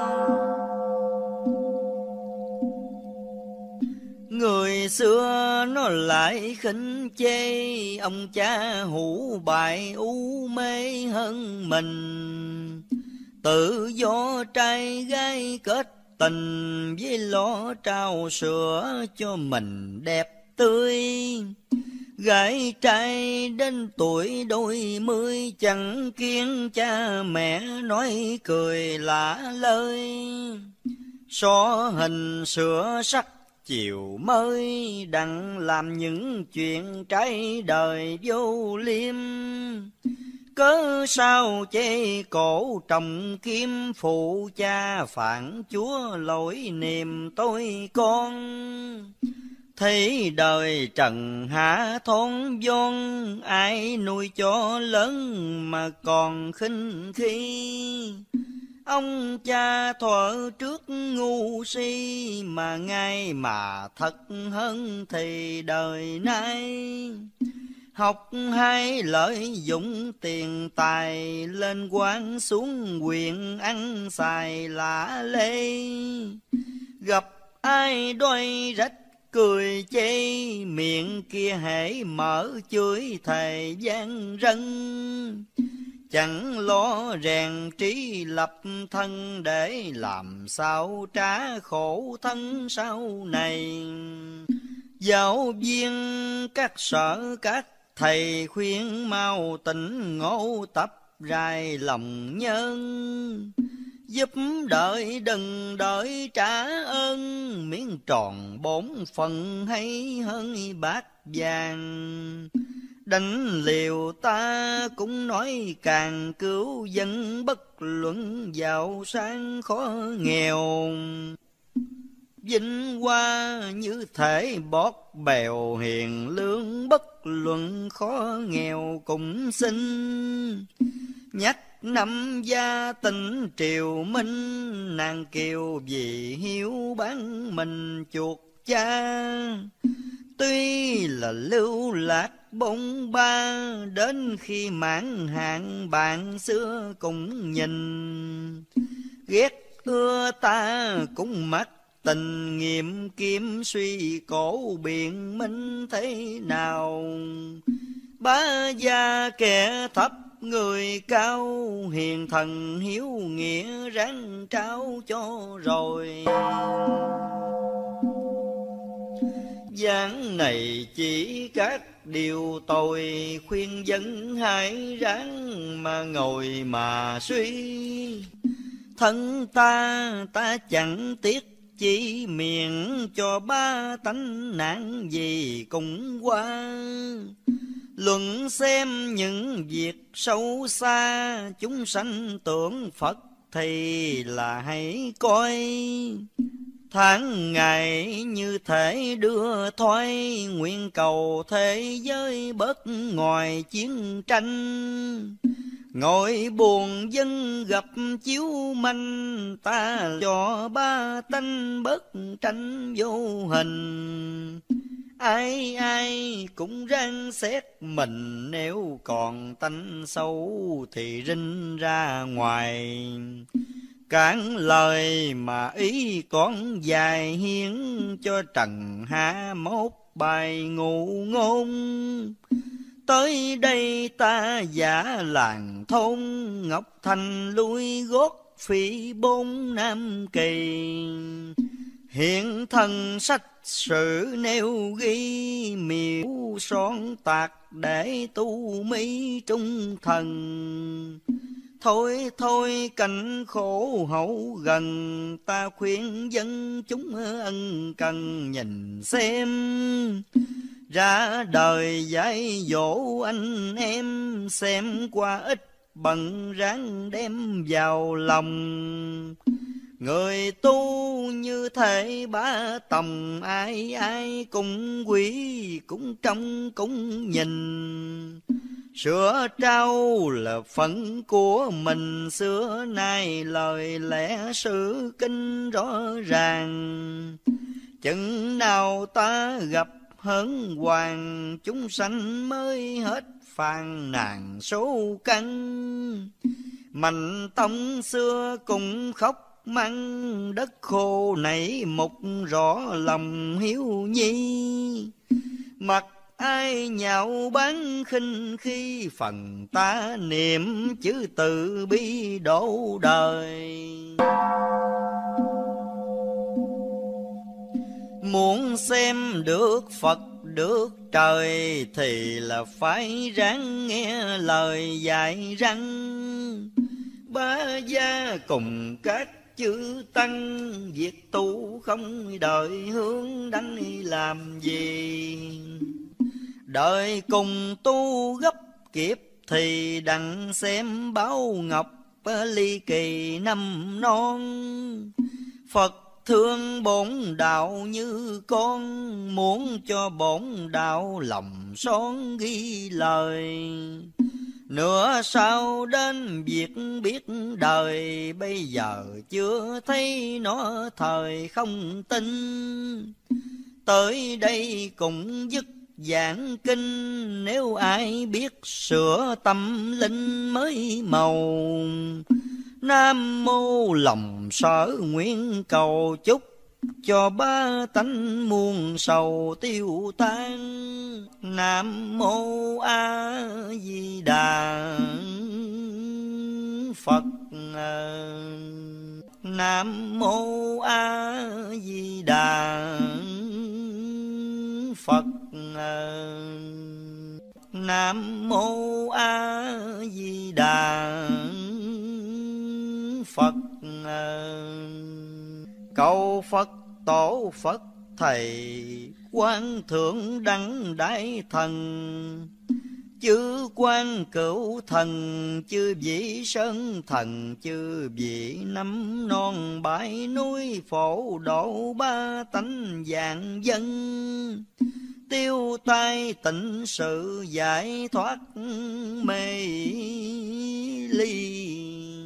Người xưa nó lại khinh chê, ông cha hủ bại u mê hơn mình. Tự do trai gái kết tình, với lo trao sữa cho mình đẹp tươi. Gái trai đến tuổi đôi mươi, chẳng kiêng cha mẹ nói cười lạ lời. So hình sửa sắc chiều mới, đặng làm những chuyện trái đời vô liêm. Cớ sao chê cổ trọng kiếm, phụ cha phản chúa lỗi niềm tôi con. Thấy đời trần hạ thôn vốn, ai nuôi cho lớn mà còn khinh khi. Ông cha thuở trước ngu si, mà ngay mà thật hơn thì đời nay. Học hay lợi dụng tiền tài, lên quan xuống quyền ăn xài lạ lê. Gặp ai đôi rách cười chê, miệng kia hễ mở chửi thề gian rân. chẳng lo rèn trí lập thân, để làm sao trả khổ thân sau này. Giáo viên các sở các thầy khuyên mau tỉnh ngộ tập rài lòng nhân, giúp đợi đừng đợi trả ơn, miếng tròn bổn phận hay hơn bát vàng. Đánh liều ta cũng nói càng cứu dân, bất luận giàu sang khó nghèo. Vinh hoa như thể bót bèo, hiền lương bất luận khó nghèo cũng xin. Nhắc năm gia tình triều minh, nàng kiều vì hiếu bán mình chuột cha. Tuy là lưu lạc bông ba, đến khi mãn hạn bạn xưa cũng nhìn. Ghét ưa ta cũng mắt tình nghiệm, kiếm suy cổ biện minh thế nào. Bá gia kẻ thấp người cao, hiền thần hiếu nghĩa ráng trao cho rồi. Giảng này chỉ các điều tội, khuyên dân hãy ráng mà ngồi mà suy. Thân ta ta chẳng tiếc chỉ miệng, cho ba tánh nạn gì cũng qua. Luận xem những việc sâu xa, chúng sanh tưởng Phật thì là hãy coi. Tháng ngày như thể đưa thoái, nguyện cầu thế giới bớt ngoài chiến tranh. Ngồi buồn dân gặp chiếu manh, ta cho ba tánh bớt tranh vô hình. Ai ai cũng ráng xét mình, nếu còn tánh xấu thì rinh ra ngoài. Cản lời mà ý con dài, hiến cho trần hạ mốt bài ngụ ngôn. Tới đây ta giả làng thôn, Ngọc Thành lui gót phỉ bốn Nam Kỳ. Hiện thân sách sử nêu ghi, miêu son tạc để tu mỹ trung thần. Thôi thôi cảnh khổ hậu gần, ta khuyên dân chúng ân cần nhìn xem. Ra đời dạy dỗ anh em, xem qua ít bận ráng đem vào lòng. Người tu như thể bá tòng, ai ai cũng quý cũng trông cũng nhìn. Sửa trao là phận của mình, xưa nay lời lẽ sự kinh rõ ràng. Chừng nào ta gặp hớn hoàng, chúng sanh mới hết phàn nàn số căn. Mạnh tông xưa cũng khóc mắng, đất khô nảy mục rõ lòng hiếu nhi. Mặc ai nhạo báng khinh khi, phần ta niệm chữ từ bi độ đời. Muốn xem được Phật được trời, thì là phải ráng nghe lời dạy răng. Bá gia cùng các chư tăng, việc tu không đợi hướng đánh làm gì. Đợi cùng tu gấp kịp, thì đặng xem báo ngọc ly kỳ năm non. Phật thương bổn đạo như con, muốn cho bổn đạo lòng son ghi lời. Nữa sau đến việc biết đời, bây giờ chưa thấy nó thời không tin. Tới đây cũng dứt giảng kinh, nếu ai biết sửa tâm linh mới màu. Nam mô lòng sở nguyện cầu chúc, cho ba tánh muôn sầu tiêu tan. Nam mô A Di Đà. Phật. Nam mô A Di Đà Phật. Nam mô A Di Đà Phật. Cầu Phật tổ Phật thầy, Quan Thượng Đẳng Đại Thần, chư Quan Cửu Thần, chư vị Sơn Thần, chư vị năm non bãi núi, phổ độ ba tánh vạn dân, tiêu tai tịnh sự, giải thoát mê ly.